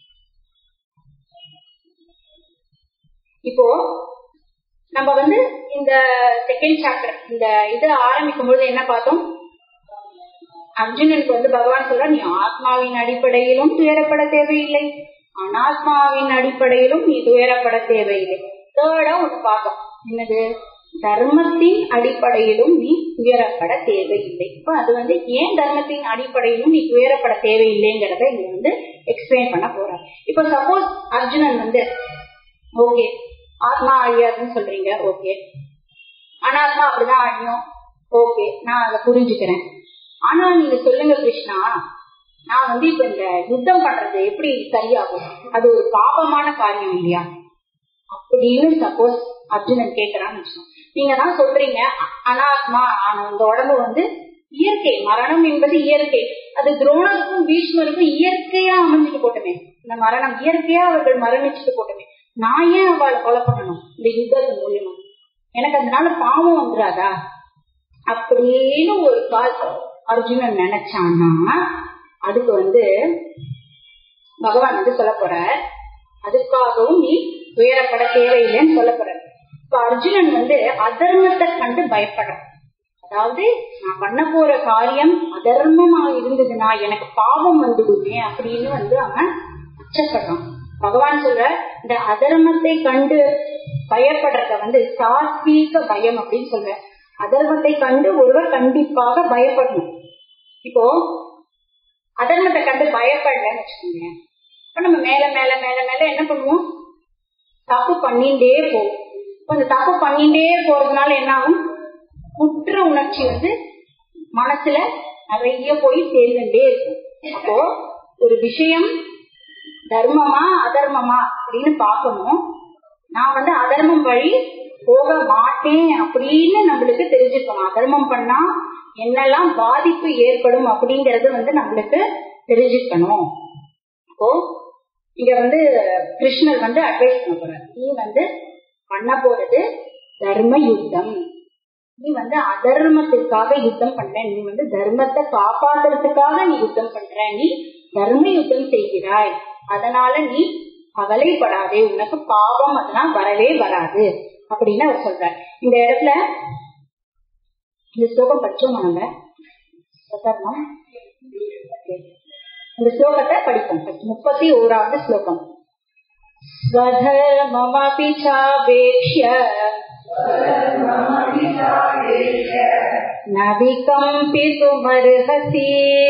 இப்போ நம்ம வந்து இந்த செகண்ட் சாப்டர் இந்த இது ஆரம்பிக்கும் பொழுது என்ன பார்த்தோம்? அர்ஜுனனுக்கு வந்து பகவான் சொல்ற, நீ ஆத்மாவின் அடிப்படையிலும் துயரப்பட தேவையில்லை, அனாத்மாவின் அடிப்படையிலும் நீ துயரப்பட தேவையில்லை. தேர்டா ஒண்ணு பார்த்தோம், என்னது? தர்மத்தின் அடிப்படையிலும் நீ துயரப்பட தேவையில்லை. இப்ப அது வந்து ஏன் தர்மத்தின் அடிப்படையிலும் நீ துயரப்பட தேவையில்லைங்கிறத இங்க வந்து எக்ஸ்பிளைன் பண்ண போறாரு. இப்ப சப்போஸ் அர்ஜுனன் வந்து ஓகே ஆத்மா அழியாதுன்னு சொல்றீங்க, ஓகே, அனாத்மா அப்படிதான் அழியும், ஓகே, நான் அதை புரிஞ்சுக்கிறேன். ஆனா நீங்க சொல்லுங்க கிருஷ்ணா, நான் வந்து இப்ப இந்த யுத்தம் பண்றது எப்படி சரியாகும்? அது ஒரு பாபமான காரியம் இல்லையா அப்படின்னு சப்போஸ் அர்ஜுனன் கேட்கிறான்னு வச்சோம். நீங்க தான் சொல்றீங்க அனாத்மா, ஆனா இந்த உடம்பு வந்து இயற்கை, மரணம் என்பது இயற்கை. அது துரோணருக்கும் பீஷ்மருக்கும் இயற்கையா அமைஞ்சிட்டு போட்டமே, இந்த மரணம் இயற்கையா அவர்கள் மரணிச்சுட்டு போட்டமே, நான் ஏன் அவளை கொலை பண்ணணும் இந்த யுத்தத்தின் மூலியமா? எனக்கு அதனால பாவம் வந்துடாதா அப்படின்னு ஒரு கால் அர்ஜுனன் நினைச்சான்னா அதுக்கு வந்து பகவான் வந்து சொல்ல போற, அதுக்காகவும் நீ துயரப்பட தேவையில்லைன்னு சொல்ல போற. இப்ப அர்ஜுனன் வந்து அதர்மத்தை கண்டு பயப்படுற, அதாவது நான் பண்ண போற காரியம் அதர்மமா இருந்ததுன்னா எனக்கு பாவம் வந்துடுமே அப்படின்னு வந்து அவன் அச்சப்படுறான். பகவான் சொல்ற, இந்த அதர்மத்தை கண்டு பயப்படுறத வந்து சாத்வீக பயம் அப்படின்னு சொல்ற. அதர்மத்தை கண்டு ஒருவர் கண்டிப்பாக பயப்படணும். இப்போ அதர்மத்தை கண்டு பயப்படலன்னு வச்சுக்கோங்க, இப்ப நம்ம மேல மேல மேல மேல என்ன பண்ணுவோம்? தப்பு பண்ணிட்டே போவோம். இப்ப அந்த தப்பு பண்ணிட்டே போறதுனால என்ன ஆகும்? குற்ற உணர்ச்சி வந்து மனசுல நிறைய போய் சேர்ந்துட்டே இருக்கும். அப்போ ஒரு விஷயம் தர்மமா அதர்மமா அப்படின்னு பார்க்கணும். நான் வந்து அதர்மம் வழி போக மாட்டேன் அப்படின்னு நம்மளுக்கு தெரிஞ்சுக்கணும். அதர்மம் பண்ணா என்னெல்லாம் பாதிப்பு ஏற்படும் அப்படிங்கறது வந்து நம்மளுக்கு தெரிஞ்சுக்கணும். இப்போ இங்க வந்து கிருஷ்ணர் வந்து அட்வைஸ் பண்ண போற, நீ வந்து பண்ண போறது தர்ம யுத்தம், நீ வந்து அதர்மத்திற்காக யுத்தம் பண்ற, நீ வந்து தர்மத்தை காப்பாற்றுறதுக்காக நீ யுத்தம் பண்ற, நீ தர்ம யுத்தம் செய்கிறாய், அதனால நீ கவலைப்படாதே, உனக்கு பாவம் அதெல்லாம் வரவே வராது அப்படின்னு அவர் சொல்றார். இந்த இடத்துல இந்த ஸ்லோகம் படிச்சோம் நாங்க, இந்த ஸ்லோகத்தை படிப்போம். 31வது ஸ்லோகம். ஸ்வதர்மமபி சாபேக்ஷ்ய நவிகம்பிதுமர்ஹசி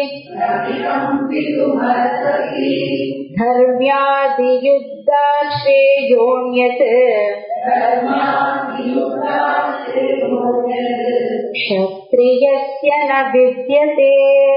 தர்வ்யாதியுத்தாஸ்ரேயோன்யத் க்ஷத்ரியஸ்ய ந வித்யதே.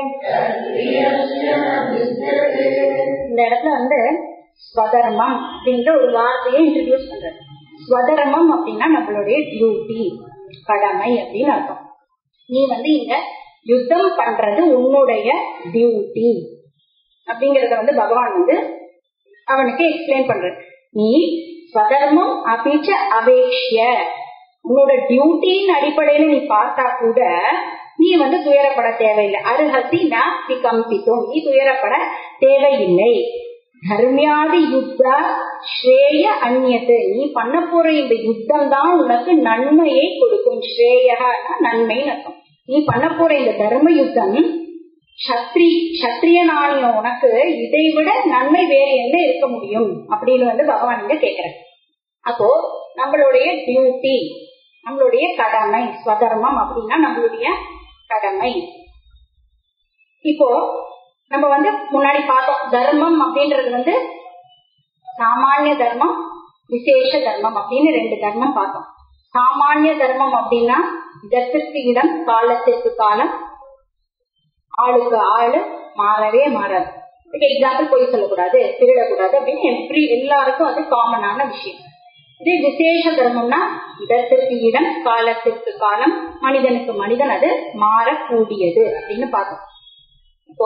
இந்த இடத்துல வந்து ஸ்வதர்மம் அப்படின்ற ஒரு வார்த்தையை இன்ட்ரோடியூஸ் பண்றது. ஸ்வதர்மம் அப்படின்னா நம்மளுடைய டியூட்டி, கடமை அப்படின்னு அர்த்தம். நீ வந்து இங்க யுத்தம் பண்றது உன்னுடைய டியூட்டி அப்படிங்கறத வந்து பகவான் வந்து அவனுக்கு எக்ஸ்பிளைன் பண்ற. நீ ஸ்வதர்மம் அபீச்ச அபேக்ஷ்ய, உன்னோட டியூட்டியின் அடிப்படையில நீ பார்த்தா கூட நீ வந்து துயரப்பட தேவையில்லை. அருஹசி ந விகம்பித்தும், நீ துயரப்பட தேவையில்லை. தர்மியாதி யுத்த ஸ்ரேய அந்நியத்து, நீ பண்ண போற இந்த யுத்தம் தான் உனக்கு நன்மையை கொடுக்கும். ஸ்ரேயா நன்மைன்னு அர்த்தம். நீ பண்ண போற இந்த தர்ம யுத்தம் சத்திரியனானிய உனக்கு இதை விட நன்மை வேறு என்ன இருக்க முடியும் அப்படின்னு பகவான் இங்க கேட்கிறார். அப்போ நம்மளுடைய டியூட்டி, நம்மளுடைய கடமை, ஸ்வதர்மம் அப்படின்னா நம்மளுடைய கடமை. இப்போ நம்ம முன்னாடி பார்த்தோம், தர்மம் அப்படின்றது சாமானிய தர்மம், விசேஷ தர்மம் அப்படின்னு 2 தர்மம் பார்த்தோம். சாமானிய தர்மம் அப்படின்னா இடத்திற்கு இடம், காலத்திற்கு காலம், ஆளுக்கு ஆளு, மாறவே மாறாது. எக்ஸாம்பிள் போய் சொல்லக்கூடாது, திருடக்கூடாது அப்படின்னு எல்லாருக்கும் அது காமனான விஷயம். இது விசேஷ தர்மம்னா இடத்திற்கு இடம், காலத்திற்கு காலம், மனிதனுக்கு மனிதன் அது மாறக்கூடியது அப்படின்னு பார்த்தோம். இப்போ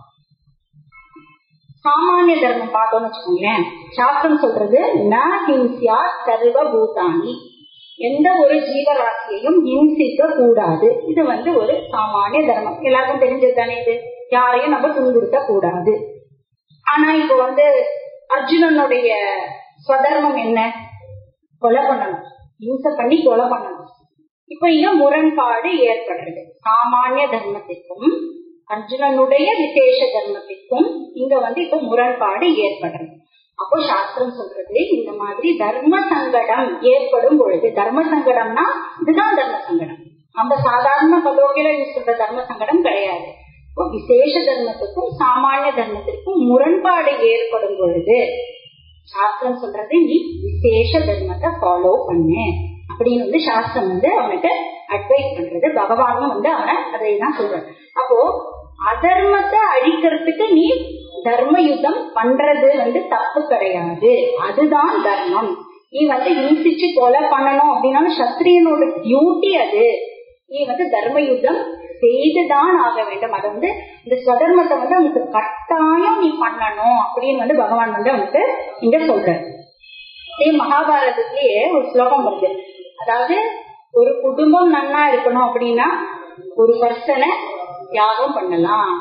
சாமானிய தர்மம் பார்த்தோம்னு வச்சுக்கோங்களேன், சாஸ்திரம் சொல்றது ந ஹிம்சியா சர்வ பூதானி, எந்த ஒரு ஜீவராசியையும் ஹிம்சிக்க கூடாது. இது ஒரு சாமானிய தர்மம், எல்லாருக்கும் தெரிஞ்சது தானே. இது யாரையும் நம்ம துன்புறுத்த கூடாது. ஆனா இப்போ அர்ஜுனனுடைய ஸ்வதர்மம் என்ன? கொலை பண்ணணும், ஹிம்சை பண்ணி கொலை பண்ணணும். இப்ப இங்க முரண்பாடு ஏற்படுறது. சாமானிய தர்மத்திற்கும் அர்ஜுனனுடைய விசேஷ தர்மத்திற்கும் இங்க இப்ப முரண்பாடு ஏற்படுறது. அப்போ சாஸ்திரம் சொல்றது, இந்த மாதிரி தர்ம சங்கடம் ஏற்படும் பொழுது, தர்ம சங்கடம்னா இதுதான் தர்ம சங்கடம், நம்ம சாதாரண பதோகில யூஸ் பண்ற தர்ம சங்கடம் கிடையாது. இப்போ விசேஷ தர்மத்துக்கும் சாமானிய தர்மத்திற்கும் முரண்பாடு ஏற்படும் பொழுது சாஸ்திரம் சொல்றது, நீ விசேஷ தர்மத்தை ஃபாலோ பண்ணு அப்படின்னு சாஸ்திரம் அவனுக்கு அட்வைஸ் பண்றது. பகவானும் அவனை அதைதான் சொல்றாரு. அப்போ அதர்மத்தை அழிக்கிறதுக்கு நீ தர்ம யுத்தம் பண்றது தப்பு கிடையாது, அதுதான் தர்மம். நீ ஹிம்சிச்சு கொலை பண்ணணும் அப்படின்னா சத்திரியனோட டியூட்டி அது. நீ தர்ம யுத்தம் செய்துதான் ஆக வேண்டும். அது இந்த ஸ்வதர்மத்தை உனக்கு கட்டாயம் நீ பண்ணணும் அப்படின்னு பகவான் அவனுக்கு இங்க சொல்றாரு. மகாபாரதத்திலேயே ஒரு ஸ்லோகம் வருது. அதாவது ஒரு குடும்பம் நன்னா இருக்கணும் அப்படின்னா ஒரு பர்சனை தியாகம் பண்ணலாம்,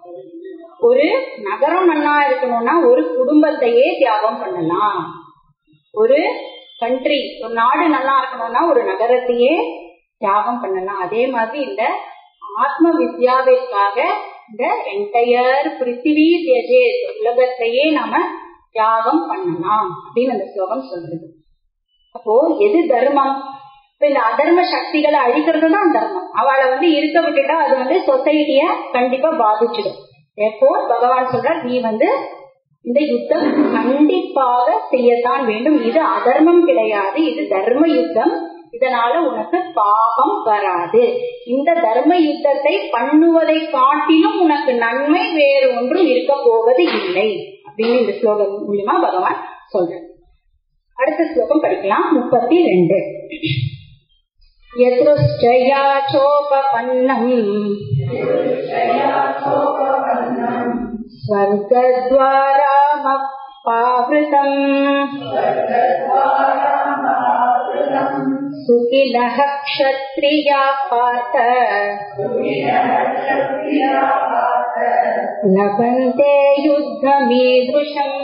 ஒரு நகரம் நன்னா இருக்கணும்னா ஒரு குடும்பத்தையே தியாகம் பண்ணலாம், ஒரு கண்ட்ரி, ஒரு நாடு நல்லா இருக்கணும்னா ஒரு நகரத்தையே தியாகம் பண்ணலாம். அதே மாதிரி இந்த ஆத்ம வித்யாவிற்காக இந்த என்டையர் பிருத்திவி தேஜே, உலகத்தையே நாம தியாகம் பண்ணலாம் அப்படின்னு அந்த ஸ்லோகம் சொல்றது. அப்போ எது தர்மம்? இப்ப இந்த அதர்ம சக்திகளை அழிக்கிறது தான் தர்மம். அவளை இருக்க விட்டுட்டா அது சொசைட்டிய கண்டிப்பா பாதிச்சிடும். எப்போ பகவான் சொல்றார், நீ இந்த யுத்தம் கண்டிப்பாக செய்யத்தான் வேண்டும். இது அதர்மம் கிடையாது, இது தர்ம யுத்தம். இதனால உனக்கு பாவம் வராது. இந்த தர்ம யுத்தத்தை பண்ணுவதை காட்டிலும் உனக்கு நன்மை வேறு ஒன்றும் இருக்க போவது இல்லை அப்படின்னு இந்த ஸ்லோகம் மூலமா பகவான் சொல்ற. அடுத்த ஸ்லோகம் படிக்கலாம். 32. யத்ருஷ்டயா சோபபன்னம் ஸ்வர்கத்வாராமபாவ்ருதம் சுகினஹ க்ஷத்ரியா பார்த்த லபந்தே யுத்தமீதுஷம்.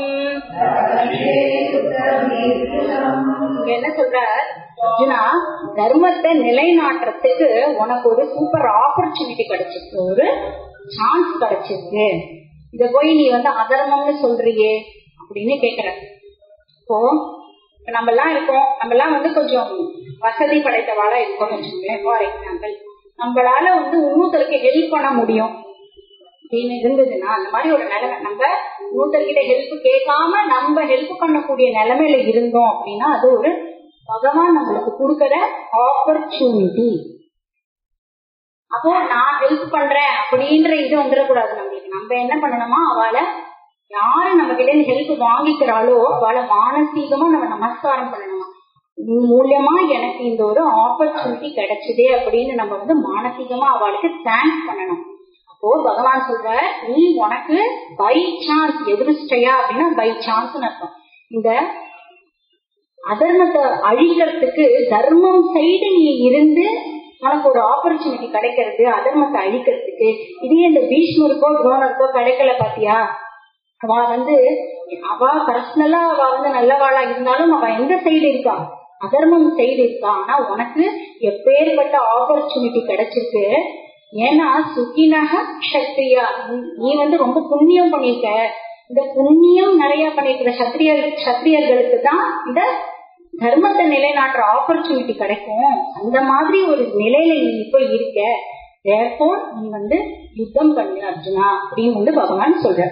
என்ன சொல்றார் அர்ஜுனா, தர்மத்தை நிலைநாட்டுறதுக்கு உனக்கு ஒரு சூப்பர் ஆப்பர்ச்சுனிட்டி கிடைச்சிருக்கு, ஒரு சான்ஸ் கிடைச்சிருக்கு. இத போய் நீ அதர்மம்னு சொல்றியே அப்படின்னு கேக்குற. இப்போ நம்ம எல்லாம் இருக்கோம், நம்ம எல்லாம் கொஞ்சம் வசதி படைத்தவாளா இருக்கோம்னு வச்சுக்கோங்களேன். ஃபார் எக்ஸாம்பிள், நம்மளால இன்னொருத்தருக்கு ஹெல்ப் பண்ண முடியும் அப்படின்னு இருந்ததுன்னா, அந்த மாதிரி ஒரு நிலைமை, நம்ம இன்னொருத்தர்கிட்ட ஹெல்ப் கேட்காம நம்ம ஹெல்ப் பண்ணக்கூடிய நிலைமையில இருந்தோம் அப்படின்னா அது ஒரு பகவான் நம்மளுக்கு கொடுக்கிற ஆப்பர்ச்சுனிட்டி. அப்போ நான் ஹெல்ப் பண்றேன் அப்படின்ற இது வந்துடக்கூடாது நம்மளுக்கு. நம்ம என்ன பண்ணணுமா, அவளை யாரு நம்ம கிட்ட ஹெல்ப் வாங்கிக்கிறாளோ அவளை மானசீகமா நம்ம நமஸ்காரம் பண்ணணுமா. மூலியமா எனக்கு இந்த ஒரு ஆப்பர்ச்சுனிட்டி கிடைச்சதே அப்படின்னு நம்ம மானசீகமா அவளுக்கு தேங்க்ஸ் பண்ணணும். அப்போ பகவான் சொல்ற, நீ உனக்கு பை சான்ஸ், எதிர்ஷ்டையா அப்படின்னா பை சான்ஸ் அர்த்தம். இந்த அதர்மத்தை அழிக்கிறதுக்கு தர்மம் சைடு நீ இருந்து உனக்கு ஒரு ஆப்பர்ச்சுனிட்டி கிடைக்கிறது அதர்மத்தை அழிக்கிறதுக்கு. இதே இந்த பீஷ்மருக்கோ துரோணருக்கோ கிடைக்கல பாத்தியா அவ பர்சனலா நல்லவாளா இருந்தாலும் அவ எந்த சைடு இருக்கா, அதர்மம் சைடு இருக்கா. ஆனா உனக்கு எப்பேற்பட்ட ஆப்பர்ச்சுனிட்டி கிடைச்சிருக்கு. ஏன்னா சுகினக க்ஷத்ரியா, நீ ரொம்ப புண்ணியம் பண்ணிருக்க. இந்த புண்ணியம் நிறைய பண்ணிருக்கிற சத்திரியர்களுக்கு தான் இந்த தர்மத்தை நிலைநாட்டுற ஆப்பர்ச்சுனிட்டி கிடைக்கும். அந்த மாதிரி ஒரு நிலையில நீ இப்ப இருக்க. therefore நீ யுத்தம் பண்ணு அர்ஜுனா அப்படின்னு பகவான் சொல்ற.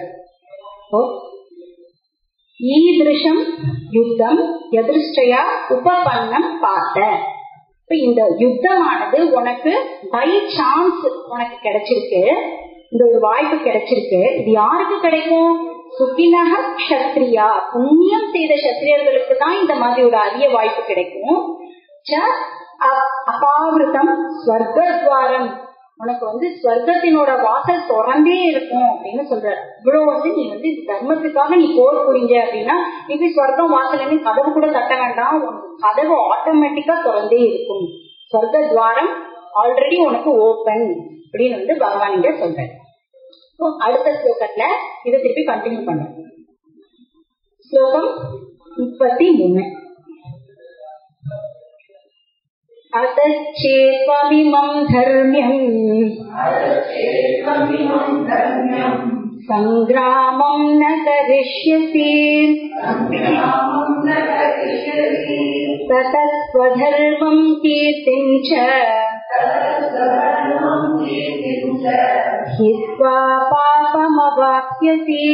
ஈதிருஷம் யுத்தம் எதிர்ஷ்டயா உபபன்னம் பார்த்த. இந்த யுத்தமானது உனக்கு பை சான்ஸ் உனக்கு கிடைச்சிருக்கு. இந்த ஒரு வாய்ப்பு கிடைச்சிருக்கு. இது யாருக்கு கிடைக்கும்? சுகினக க்ஷத்ரியா, புண்ணியம் செய்த சத்திரியர்களுக்கு தான் இந்த மாதிரி ஒரு அரிய வாய்ப்பு கிடைக்கும். அபாவிருத்தம் ஸ்வர்கத்வாரம், உனக்கு ஸ்வர்க்கத்தினோட வாசல் திறந்தே இருக்கும் அப்படின்னு சொல்ற. இவ்வளவு நீ தர்மத்துக்காக நீ போர் புரிஞ்ச அப்படின்னா இது ஸ்வர்க்கம் வாசல் கதவு கூட தட்ட வேண்டாம், உனக்கு கதவு ஆட்டோமேட்டிக்கா திறந்தே இருக்கும். ஸ்வர்கத்வாரம் ஆல்ரெடி உனக்கு ஓபன் அப்படின்னு பகவான் இங்க சொல்ற. அடுத்த ஸ்லோகத்துல இதை திருப்பி கண்டினியூ பண்ற. ஸ்லோகம் 33. அதச்சேத்வமிமம் தர்ம்யம் சங்கிராமம் ந கரிஷ்யசி ததஸ்வதர்மம் கீர்த்திம் ச ஹித்வா பாபமவாப்ஸ்யசி.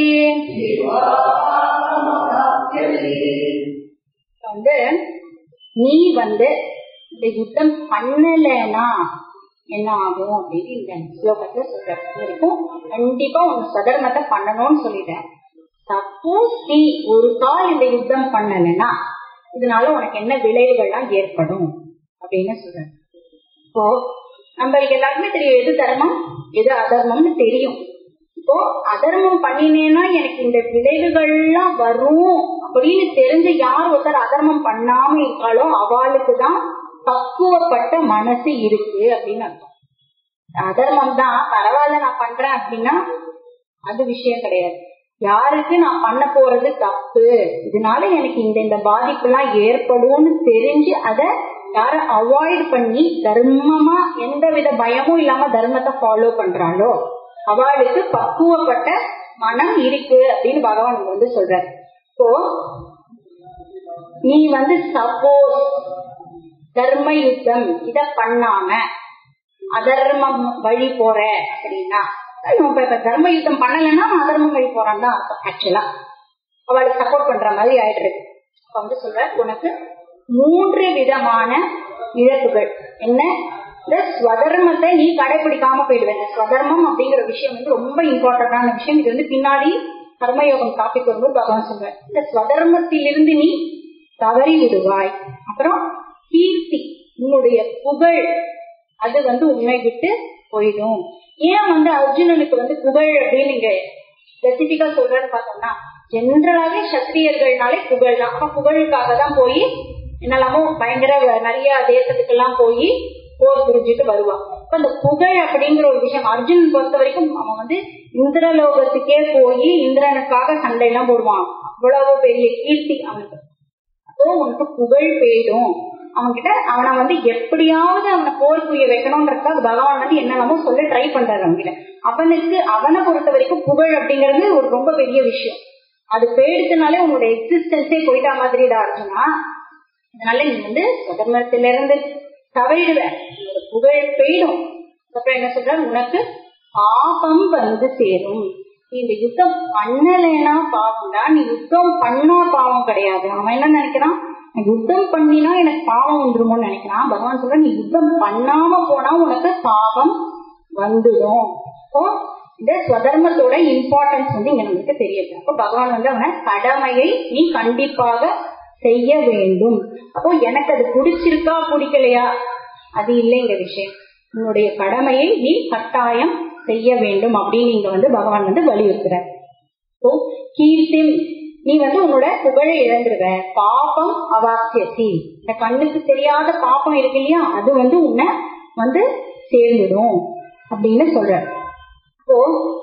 நீ இந்த யுத்தம் பண்ணலனா என்ன ஆகும் அப்படின்னு இந்த ஸ்லோகத்துல சொல்றோம். கண்டிப்பா உங்க சதர்மத்தை பண்ணணும்னு சொல்லிட்டேன். சப்போஸ் நீ ஒரு கால் இந்த யுத்தம் பண்ணலனா இதனால உனக்கு என்ன விளைவுகள்லாம் ஏற்படும் அப்படின்னு சொல்றேன். இப்போ நம்மளுக்கு எல்லாருக்குமே தெரியும் எது தர்மம் எது அதர்மம்னு தெரியும். இப்போ அதர்மம் பண்ணினேன்னா எனக்கு இந்த விளைவுகள்லாம் வரும் அப்படின்னு தெரிஞ்சு யார் ஒருத்தர் அதர்மம் பண்ணாம இருக்காளோ அவளுக்குதான் பக்குவப்பட்ட மனசு இருக்கு அப்படின்னு அர்த்தம். அதர்மம் தான் பரவாயில்ல நான் பண்றேன் அப்படின்னா அது விஷயம் கிடையாது. யாருக்கு நான் பண்ண போறது தப்பு, இதனால எனக்கு இந்த பாதிப்பு எல்லாம் ஏற்படும்னு தெரிஞ்சு அதை யாரும் அவாய்ட் பண்ணி தர்மமா எந்த வித பயமும் இல்லாம தர்மத்தை ஃபாலோ பண்றாளோ அவளுக்கு பக்குவப்பட்ட மனம் இருக்கு அப்படின்னு பகவான் சொல்றாரு. இப்போ நீ சப்போஸ் தர்ம யுத்தம் இத பண்ணாம அதர்மம் வழி போற அப்படின்னா, தர்ம யுத்தம் பண்ணலன்னா அதர்மம் வழி போறான்னு தான் அர்த்தம். ஆக்சுவலா அவளுக்கு சப்போர்ட் பண்ற மாதிரி ஆயிடுறது. அப்ப சொல்ற உனக்கு 3 விதமான இழப்புகள். என்ன? இந்த ஸ்வதர்மத்தை நீ கடைபிடிக்காம போயிடுவேன். ஸ்வதர்மம் அப்படிங்கிற விஷயம் ரொம்ப இம்பார்ட்டன்டான விஷயம். இது பின்னாடி கர்மயோகம் டாபிக் வரும்போது பகவான் சொல்ற. இந்த ஸ்வதர்மத்திலிருந்து நீ தவறி விடுவாய். அப்புறம் கீர்த்தி, உன்னுடைய புகழ் அது உன்னை விட்டு போயிடும். ஏன் அர்ஜுனனுக்கு புகழ் அப்படின்னு நீங்க ஸ்பெசிபிக்கா சொல்றன்னு பார்த்தோம்னா, ஜெனரலாவே சத்திரியர்கள்னாலே புகழ் தான். அப்ப புகழுக்காக தான் போய் என்னெல்லாமோ பயங்கர நிறைய தேசத்துக்கு எல்லாம் போய் போர் புரிஞ்சுட்டு வருவான். இப்ப இந்த புகழ் அப்படிங்கிற ஒரு விஷயம் அர்ஜுனன் பொறுத்த வரைக்கும் அவன் இந்திரலோகத்துக்கே போய் இந்திரனுக்காக சண்டை எல்லாம் போடுவான். அவ்வளவு பெரிய கீர்த்தி அவனுக்கு. அப்போ உனக்கு புகழ் போயிடும். அவன்கிட்ட அவனை எப்படியாவது அவனை போர் புரிய வைக்கணும்ன்றதுக்காக பகவான் என்னெல்லாமோ சொல்ல ட்ரை பண்றாரு அவன்கிட்ட. அவனை பொறுத்த வரைக்கும் புகழ் அப்படிங்கிறது ஒரு ரொம்ப பெரிய விஷயம். அது போயிடுச்சுனாலே உன்னோட எக்ஸிஸ்டன்ஸே போயிட்டா மாதிரி தான் அர்ஜுனா. அதனால நீ சுதர்மத்திலிருந்து தவறிடுவ, புகழ் போயிடும். அப்புறம் என்ன சொல்ற, உனக்கு பாபம் சேரும். நீ இந்த யுத்தம் பண்ணலைன்னா பாவம் தான், நீ யுத்தம் பண்ணா பாவம் கிடையாது. அவன் என்ன நினைக்கிறான், யுத்தம் பண்ணினா எனக்கு பாவம் வந்துருமோன்னு நினைக்கிறான். பகவான் சொல்ற நீ யுத்தம் பண்ணாம போனா உனக்கு பாவம் வந்துடும். இந்த ஸ்வதர்மத்தோட இம்பார்ட்டன்ஸ் இங்க நமக்கு தெரியுது. அப்போ பகவான் அவன கடமையை நீ கண்டிப்பாக செய்ய வேண்டும். அப்போ எனக்கு அது பிடிச்சிருக்கா பிடிக்கலையா அது இல்லைங்கிற விஷயம். உன்னுடைய கடமையை நீ கட்டாயம் செய்ய வேண்டும் அப்படின்னு இங்க பகவான் வலியுறுத்துறார். கீர்த்தி, நீ உன்னோட புகழை இழந்துருவ. பாபம் அவாப்சியசி, இந்த கண்ணுக்கு தெரியாத பாப்பம் இருக்கு இல்லையா, அது உன்னை சேர்ந்துடும் அப்படின்னு சொல்ற. இப்போ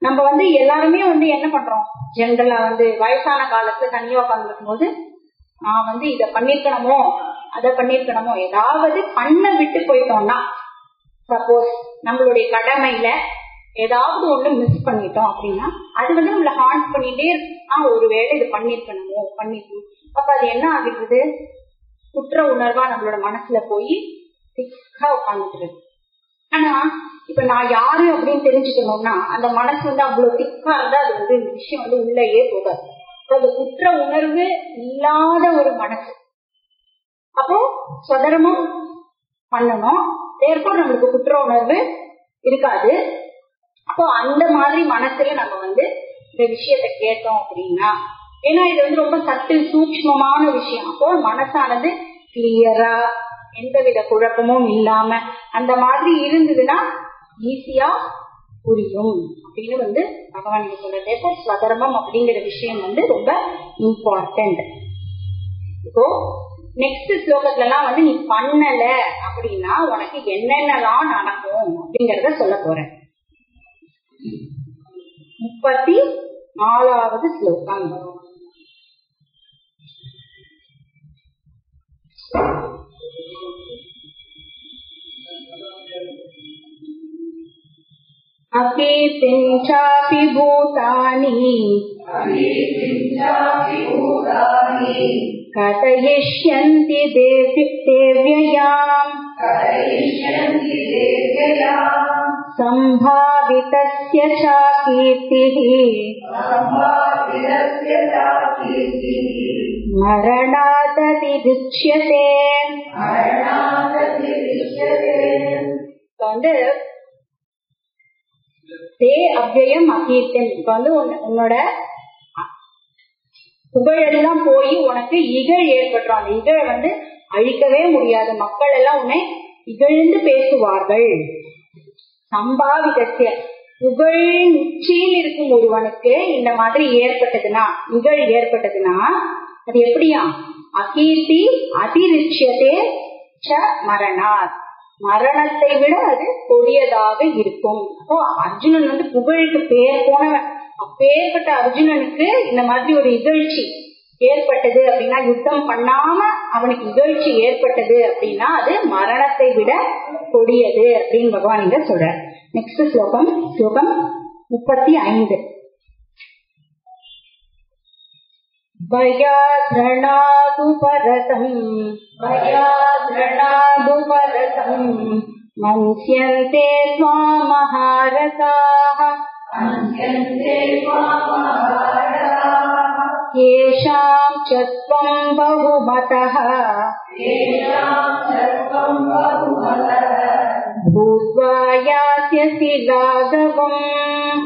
நம்ம வந்து எல்லாருமே வந்து என்ன பண்றோம், ஜென்ரலா வந்து வயசான காலத்துல தனியா உட்கார்ந்துருக்கும் போது நான் வந்து இத பண்ணிருக்கணுமோ அதை பண்ணிருக்கணுமோ ஏதாவது பண்ண விட்டு போயிட்டோம்னா, சப்போஸ் நம்மளுடைய கடமையில ஏதாவது ஒண்ணு மிஸ் பண்ணிட்டோம் அப்படின்னா அது வந்து நம்மள ஹாண்ட் பண்ணிட்டே ஒருவேளை இது பண்ணிருக்கணுமோ பண்ணிருக்கணும். அப்ப அது என்ன ஆகிடுது, குற்ற உணர்வா நம்மளோட மனசுல போய் திக்கா உட்காந்துக்கிறது. ஆனா இப்ப நான் யாரு அப்படின்னு தெரிஞ்சுக்கணும்னா அந்த மனசு வந்து அவ்வளவு திக்கா இருந்தா அது வந்து இந்த விஷயம் வந்து உள்ளேயே போகாது. அது குற்ற உணர்வு இல்லாத ஒரு மனசு. அப்போ சுதர்மம் பண்ணணும், தேர்ப்போ நம்மளுக்கு குற்ற உணர்வு இருக்காது. அப்போ அந்த மாதிரி மனசுல நம்ம வந்து இந்த விஷயத்த கேட்டோம் அப்படின்னா, ஏன்னா இது வந்து ரொம்ப சட்டு சூக்ஷ்மமான விஷயம். அப்போ மனசானது கிளியரா எந்தவித குழப்பமும் இல்லாம அந்த மாதிரி இருந்ததுன்னா ஈஸியா புரியும் அப்படின்னு வந்து பகவான் சொல்றது. இப்போ ஸ்வதர்மம் அப்படிங்கிற விஷயம் வந்து ரொம்ப இம்பார்ட்டன்ட். இப்போ நெக்ஸ்ட் ஸ்லோகத்துல எல்லாம் வந்து நீ பண்ணல அப்படின்னா உனக்கு என்னென்னலாம் நடக்கும் அப்படிங்கறத சொல்ல போறேன். 34வது ஸ்லோகம். அகீர்த்திஞ்சாபி பூதானி கதயிஷ்யந்தி தேவ்யயாம் சம்பாவிதஸ்ய ச கீர்த்திः மரணாததிருச்யதே. வந்து தே அவ்யயம் அகீர்த்தன். இப்ப வந்து உன்னோட புகழெல்லாம் போய் உனக்கு இகழ் ஏற்பட்டுரும். அந்த இகழ வந்து அழிக்கவே முடியாது. மக்கள் எல்லாம் உன்னை இகழ்ந்து பேசுவார்கள். சம்பாவிதத்திய புகழ் உச்சியில் இருக்கும் ஒருவனுக்கு இந்த மாதிரி ஏற்பட்டதுன்னா, இகழ் ஏற்பட்டதுன்னா அது எப்படியா, அகீர்த்தி அதிருச்சியதே ச மரணாத், மரணத்தை விட அது கொடியதாக இருக்கும். அப்போ அர்ஜுனன் வந்து புகழுக்கு பேர் போனவன். அப்பேற்பட்ட அர்ஜுனனுக்கு இந்த மாதிரி ஒரு இகழ்ச்சி ஏற்பட்டது அப்படின்னா, யுத்தம் பண்ணாம அவனுக்கு இகழ்ச்சி ஏற்பட்டது அப்படின்னா அது மரணத்தை விட கொடியது அப்படின்னு பகவான் இங்க சொல்ற. நெக்ஸ்ட் ஸ்லோகம், ஸ்லோகம் 35. பயாத்ரணாது பரதம் மன்ஸ்யந்தே ஸ்வாமஹாரதாஹ येषां च त्वं बहुमतः भूत्वा यास्यसि लाघवम्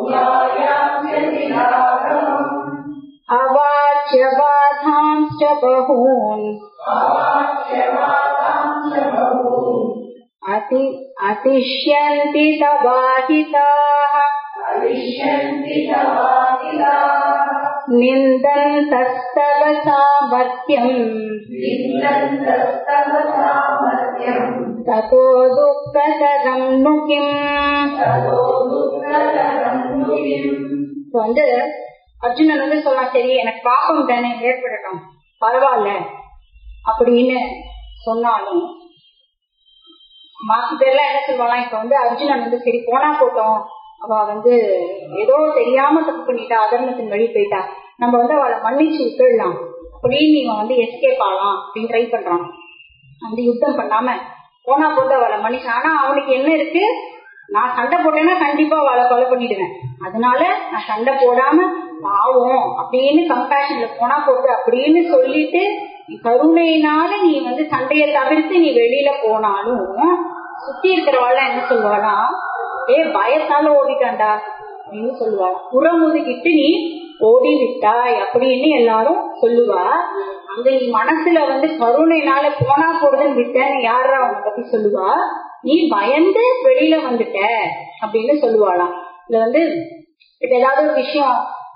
अवाच्य बाधांश्च बहून् अतिष्यन्ति तवाहिताः निन्दन्तस्तव सामर्थ्यम् ततो दुःखतरं नु किम्. வந்து அர்ஜுனன் வந்து சொல்லலாம், சரி எனக்கு பாப்பம் தானே ஏற்படட்டும் பரவாயில்ல அப்படின்னு சொன்னாலும் மாசு பேர்லாம் என்ன சொல்லுவாங்க, இப்ப வந்து அர்ஜுனன் வந்து சரி போனா போட்டோம், அவ வந்து ஏதோ தெரியாம தப்பு பண்ணிட்டா, அதர்மத்தின் வழி போயிட்டா, நம்ம வந்து அவளை மன்னிச்சு விட்டுடலாம் அப்படின்னு இவன் வந்து எஸ்கேப் ஆகலாம் அப்படின்னு ட்ரை பண்றான். வந்து யுத்தம் பண்ணாம போனா போட்டு அவளை மன்னிச்சு. ஆனா அவனுக்கு என்ன இருக்கு, நான் சண்டை போட்டேன்னா கண்டிப்பா அவளை கொலை பண்ணிடுவேன், அதனால நான் சண்டை போடாம பாவம் அப்படின்னு கம்பேஷன்ல போனா போட்டு அப்படின்னு சொல்லிட்டு கருணையினால நீ வந்து சண்டையை தவிர்த்து நீ வெளியில போனாலும் சுத்தி இருக்கிறவாள் என்ன சொல்லுவாளா, பயத்தால ஓடிட்டாண்டா அப்படின்னு சொல்லுவாள், புறமுதுகிட்டு நீ ஓடி விட்டாய் அப்படின்னு எல்லாரும் சொல்லுவா. அங்க நீ மனசுல வந்து கருணையினால போனா போடுதுன்னு விட்டேன்னு யாரா அவனை பத்தி சொல்லுவா, நீ பயந்து வெளியில வந்துட்ட அப்படின்னு சொல்லுவாளாம். இதுல வந்து இப்ப ஏதாவது ஒரு விஷயம்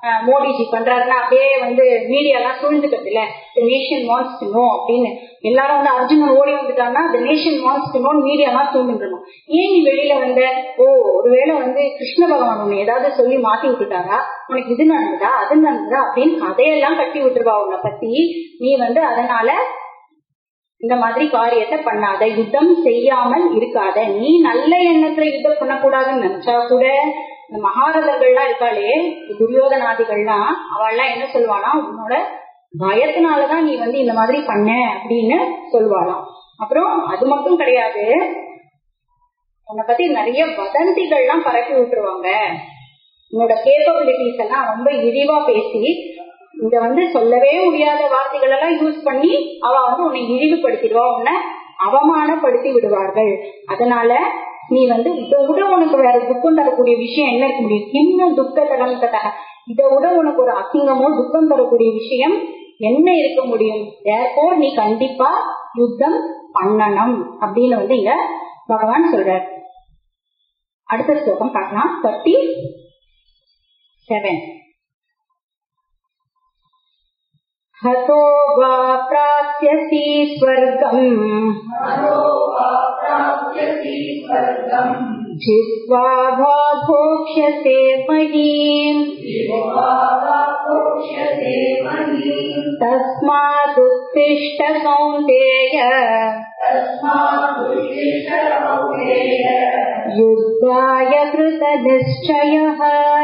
மோடிஜி பண்றாருன்னா அப்படியே மீடியா எல்லாம் சூழ்ந்துக்கிறது இல்ல, நேஷன் வாண்ட்ஸ் டு நோ அப்படின்னு எல்லாரும் அர்ஜுனன் ஓடி வந்துட்டாங்கன்னா the nation wants to know media எல்லாம் சூழ்ந்துருக்கணும். ஏன் நீ வெளியில ஒருவேளை கிருஷ்ண பகவான் உன்னை ஏதாவது சொல்லி மாத்தி விட்டுட்டாரா, உனக்கு இது நடந்ததா அது நடந்ததா அப்படின்னு கதையெல்லாம் கட்டி விட்டுருவா உன்னை பத்தி. நீ அதனால இந்த மாதிரி காரியத்தை பண்ணாத, யுத்தம் செய்யாமல் இருக்காத. நீ நல்ல எண்ணத்துல யுத்தம் பண்ணக்கூடாதுன்னு நினைச்சா கூட இந்த மகாரதர்கள்லாம் இருக்காளே, துரியோதனாதிகள்லாம், அவள்லாம் என்ன சொல்வானா, உன்னோட பயத்தினாலதான் நீ இந்த மாதிரி பண்ண அப்படின்னு சொல்வாளாம். அப்புறம் அது மட்டும் கிடையாது, உன்னை பத்தி நிறைய வதந்திகள்லாம் பரப்பி விட்டுருவாங்க. உன்னோட கேப்பபிலிட்டிஸ் எல்லாம் ரொம்ப இழிவா பேசி, இங்க சொல்லவே முடியாத வார்த்தைகள் எல்லாம் யூஸ் பண்ணி அவ உன்னை இழிவுபடுத்திடுவா, உன்னை அவமானப்படுத்தி விடுவார்கள். அதனால நீ இதை விட உனக்கு வேற துக்கம் தரக்கூடிய விஷயம் என்ன இருக்க முடியும்? இன்னும் துக்க தரம்தக, இதை விட உனக்கு ஒரு அசிங்கமோ துக்கம் தரக்கூடிய விஷயம் என்ன இருக்க முடியும்? therefore நீ கண்டிப்பா யுத்தம் பண்ணணும் அப்படின்னு இங்க பகவான் சொல்றார். அடுத்த ஸ்லோகம் பார்க்கலாம். 37. हतो वा प्राप्स्यसि स्वर्गम् जित्वा वा भोक्ष्यसे महीम् तस्मादुत्तिष्ठ कौन्तेय युद्धाय कृतनिश्चयः.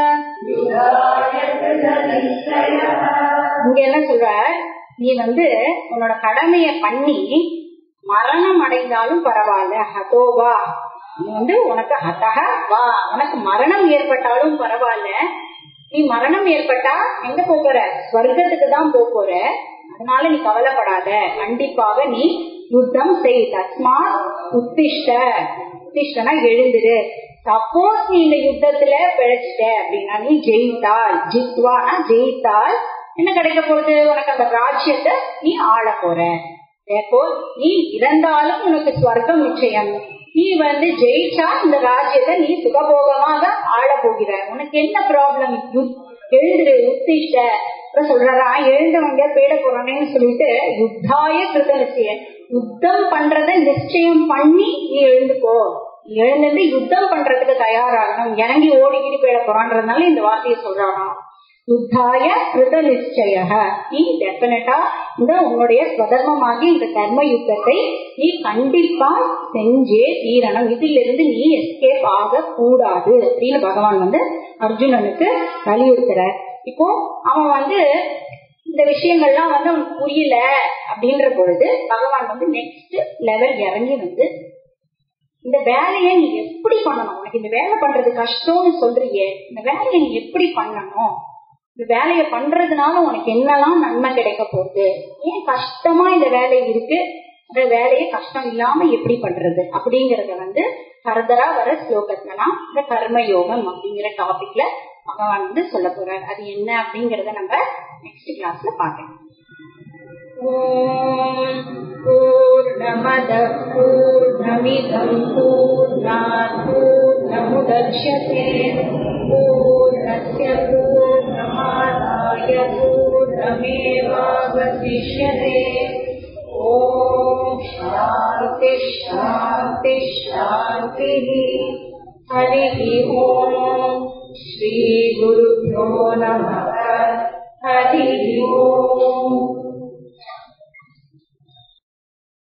இங்க என்ன சொல்ற, நீ உன்னோட கடமைய பண்ணி மரணம் அடைந்தாலும் பரவாயில்ல. ஹதோவா, நீ உனக்கு ஹதஹ வா, உனக்கு மரணம் ஏற்பட்டாலும் பரவாயில்ல. நீ மரணம் ஏற்பட்டா எங்க போற? ஸ்வர்க்கத்துக்கு தான் போற. அதனால நீ கவலைப்படாத, கண்டிப்பாக நீ யுத்தம் செய். தஸ்மா உத்திஷ்ட, உத்திஷ்டனா எழுந்துரு. சப்போஸ் நீ இந்த யுத்தத்துல பிழைச்சிட்ட அப்படின்னா, நீ ஜெயித்தால், ஜித்வானா ஜெயித்தால் என்ன கிடைக்க போகுது? உனக்கு அந்த ராஜ்யத்தை நீ ஆள போற. நீ இறந்தாலும் உனக்கு ஸ்வர்க்கம் நிச்சயம். நீ ஜெயிச்சா இந்த ராஜ்யத்தை நீ சுகபோகமாக ஆள போகிற. உனக்கு என்ன ப்ராப்ளம்? எழுந்துரு, உத்திஷ்ட சொல்றா. எழுந்தவங்க பேட போறானேன்னு சொல்லிட்டு யுத்தாய கிருத நிச்சயம், யுத்தம் பண்றத நிச்சயம் பண்ணி நீ எழுந்துக்கோ. எழுந்து யுத்தம் பண்றதுக்கு தயாராகணும். இறங்கி ஓடிக்கிட்டு பேட போறான்றதுனால இந்த வார்த்தையை சொல்றாராம். யுத்தாய கிருத நிச்சய, நீ டெபினட்டா இந்த உன்னுடைய ஸ்வதர்மமாகி இந்த கர்ம யுத்தத்தை நீ கண்டிப்பா செஞ்சே தீரணும். இதுல இருந்து நீ எஸ்கேப் ஆக கூடாது அப்படின்னு பகவான் அர்ஜுனனுக்கு வலியுறுத்துற. இப்போ அவன் இந்த விஷயங்கள்லாம் அவனுக்கு புரியல அப்படின்ற பொழுது பகவான் நெக்ஸ்ட் லெவல் இறங்கி இந்த வேலையை நீ எப்படி பண்ணணும், உனக்கு இந்த வேலை பண்றது கஷ்டம்னு சொல்றியே, இந்த வேலையை நீ எப்படி பண்ணணும், இந்த வேலையை பண்றதுனால உனக்கு என்னெல்லாம் நன்மை கிடைக்க போகுது, ஏன் கஷ்டமா இந்த வேலை இருக்கு, இந்த வேலையை கஷ்டம் இல்லாம எப்படி பண்றது அப்படிங்கறத ஃபர்தரா வர ஸ்லோகத்துலாம் இந்த கர்மயோகம் அப்படிங்கிற டாபிக்ல பகவான் சொல்ல போறாரு. அது என்ன அப்படிங்கறத நம்ம நெக்ஸ்ட் கிளாஸ்ல பார்க்கலாம். ஓம் பூர்ணமத பூர்ணமிதம் பூர்ணாத் பூர்ணமுதச்யதே பூர்ணஸ்ய பூர்ணமாதாய பூர்ணமேவாவசிஷ்யதே. ஓம் சாந்தி சாந்தி சாந்தி. ஹரி ஓம். ஸ்ரீ குருப்யோ நமः. ஹரி ஓம்.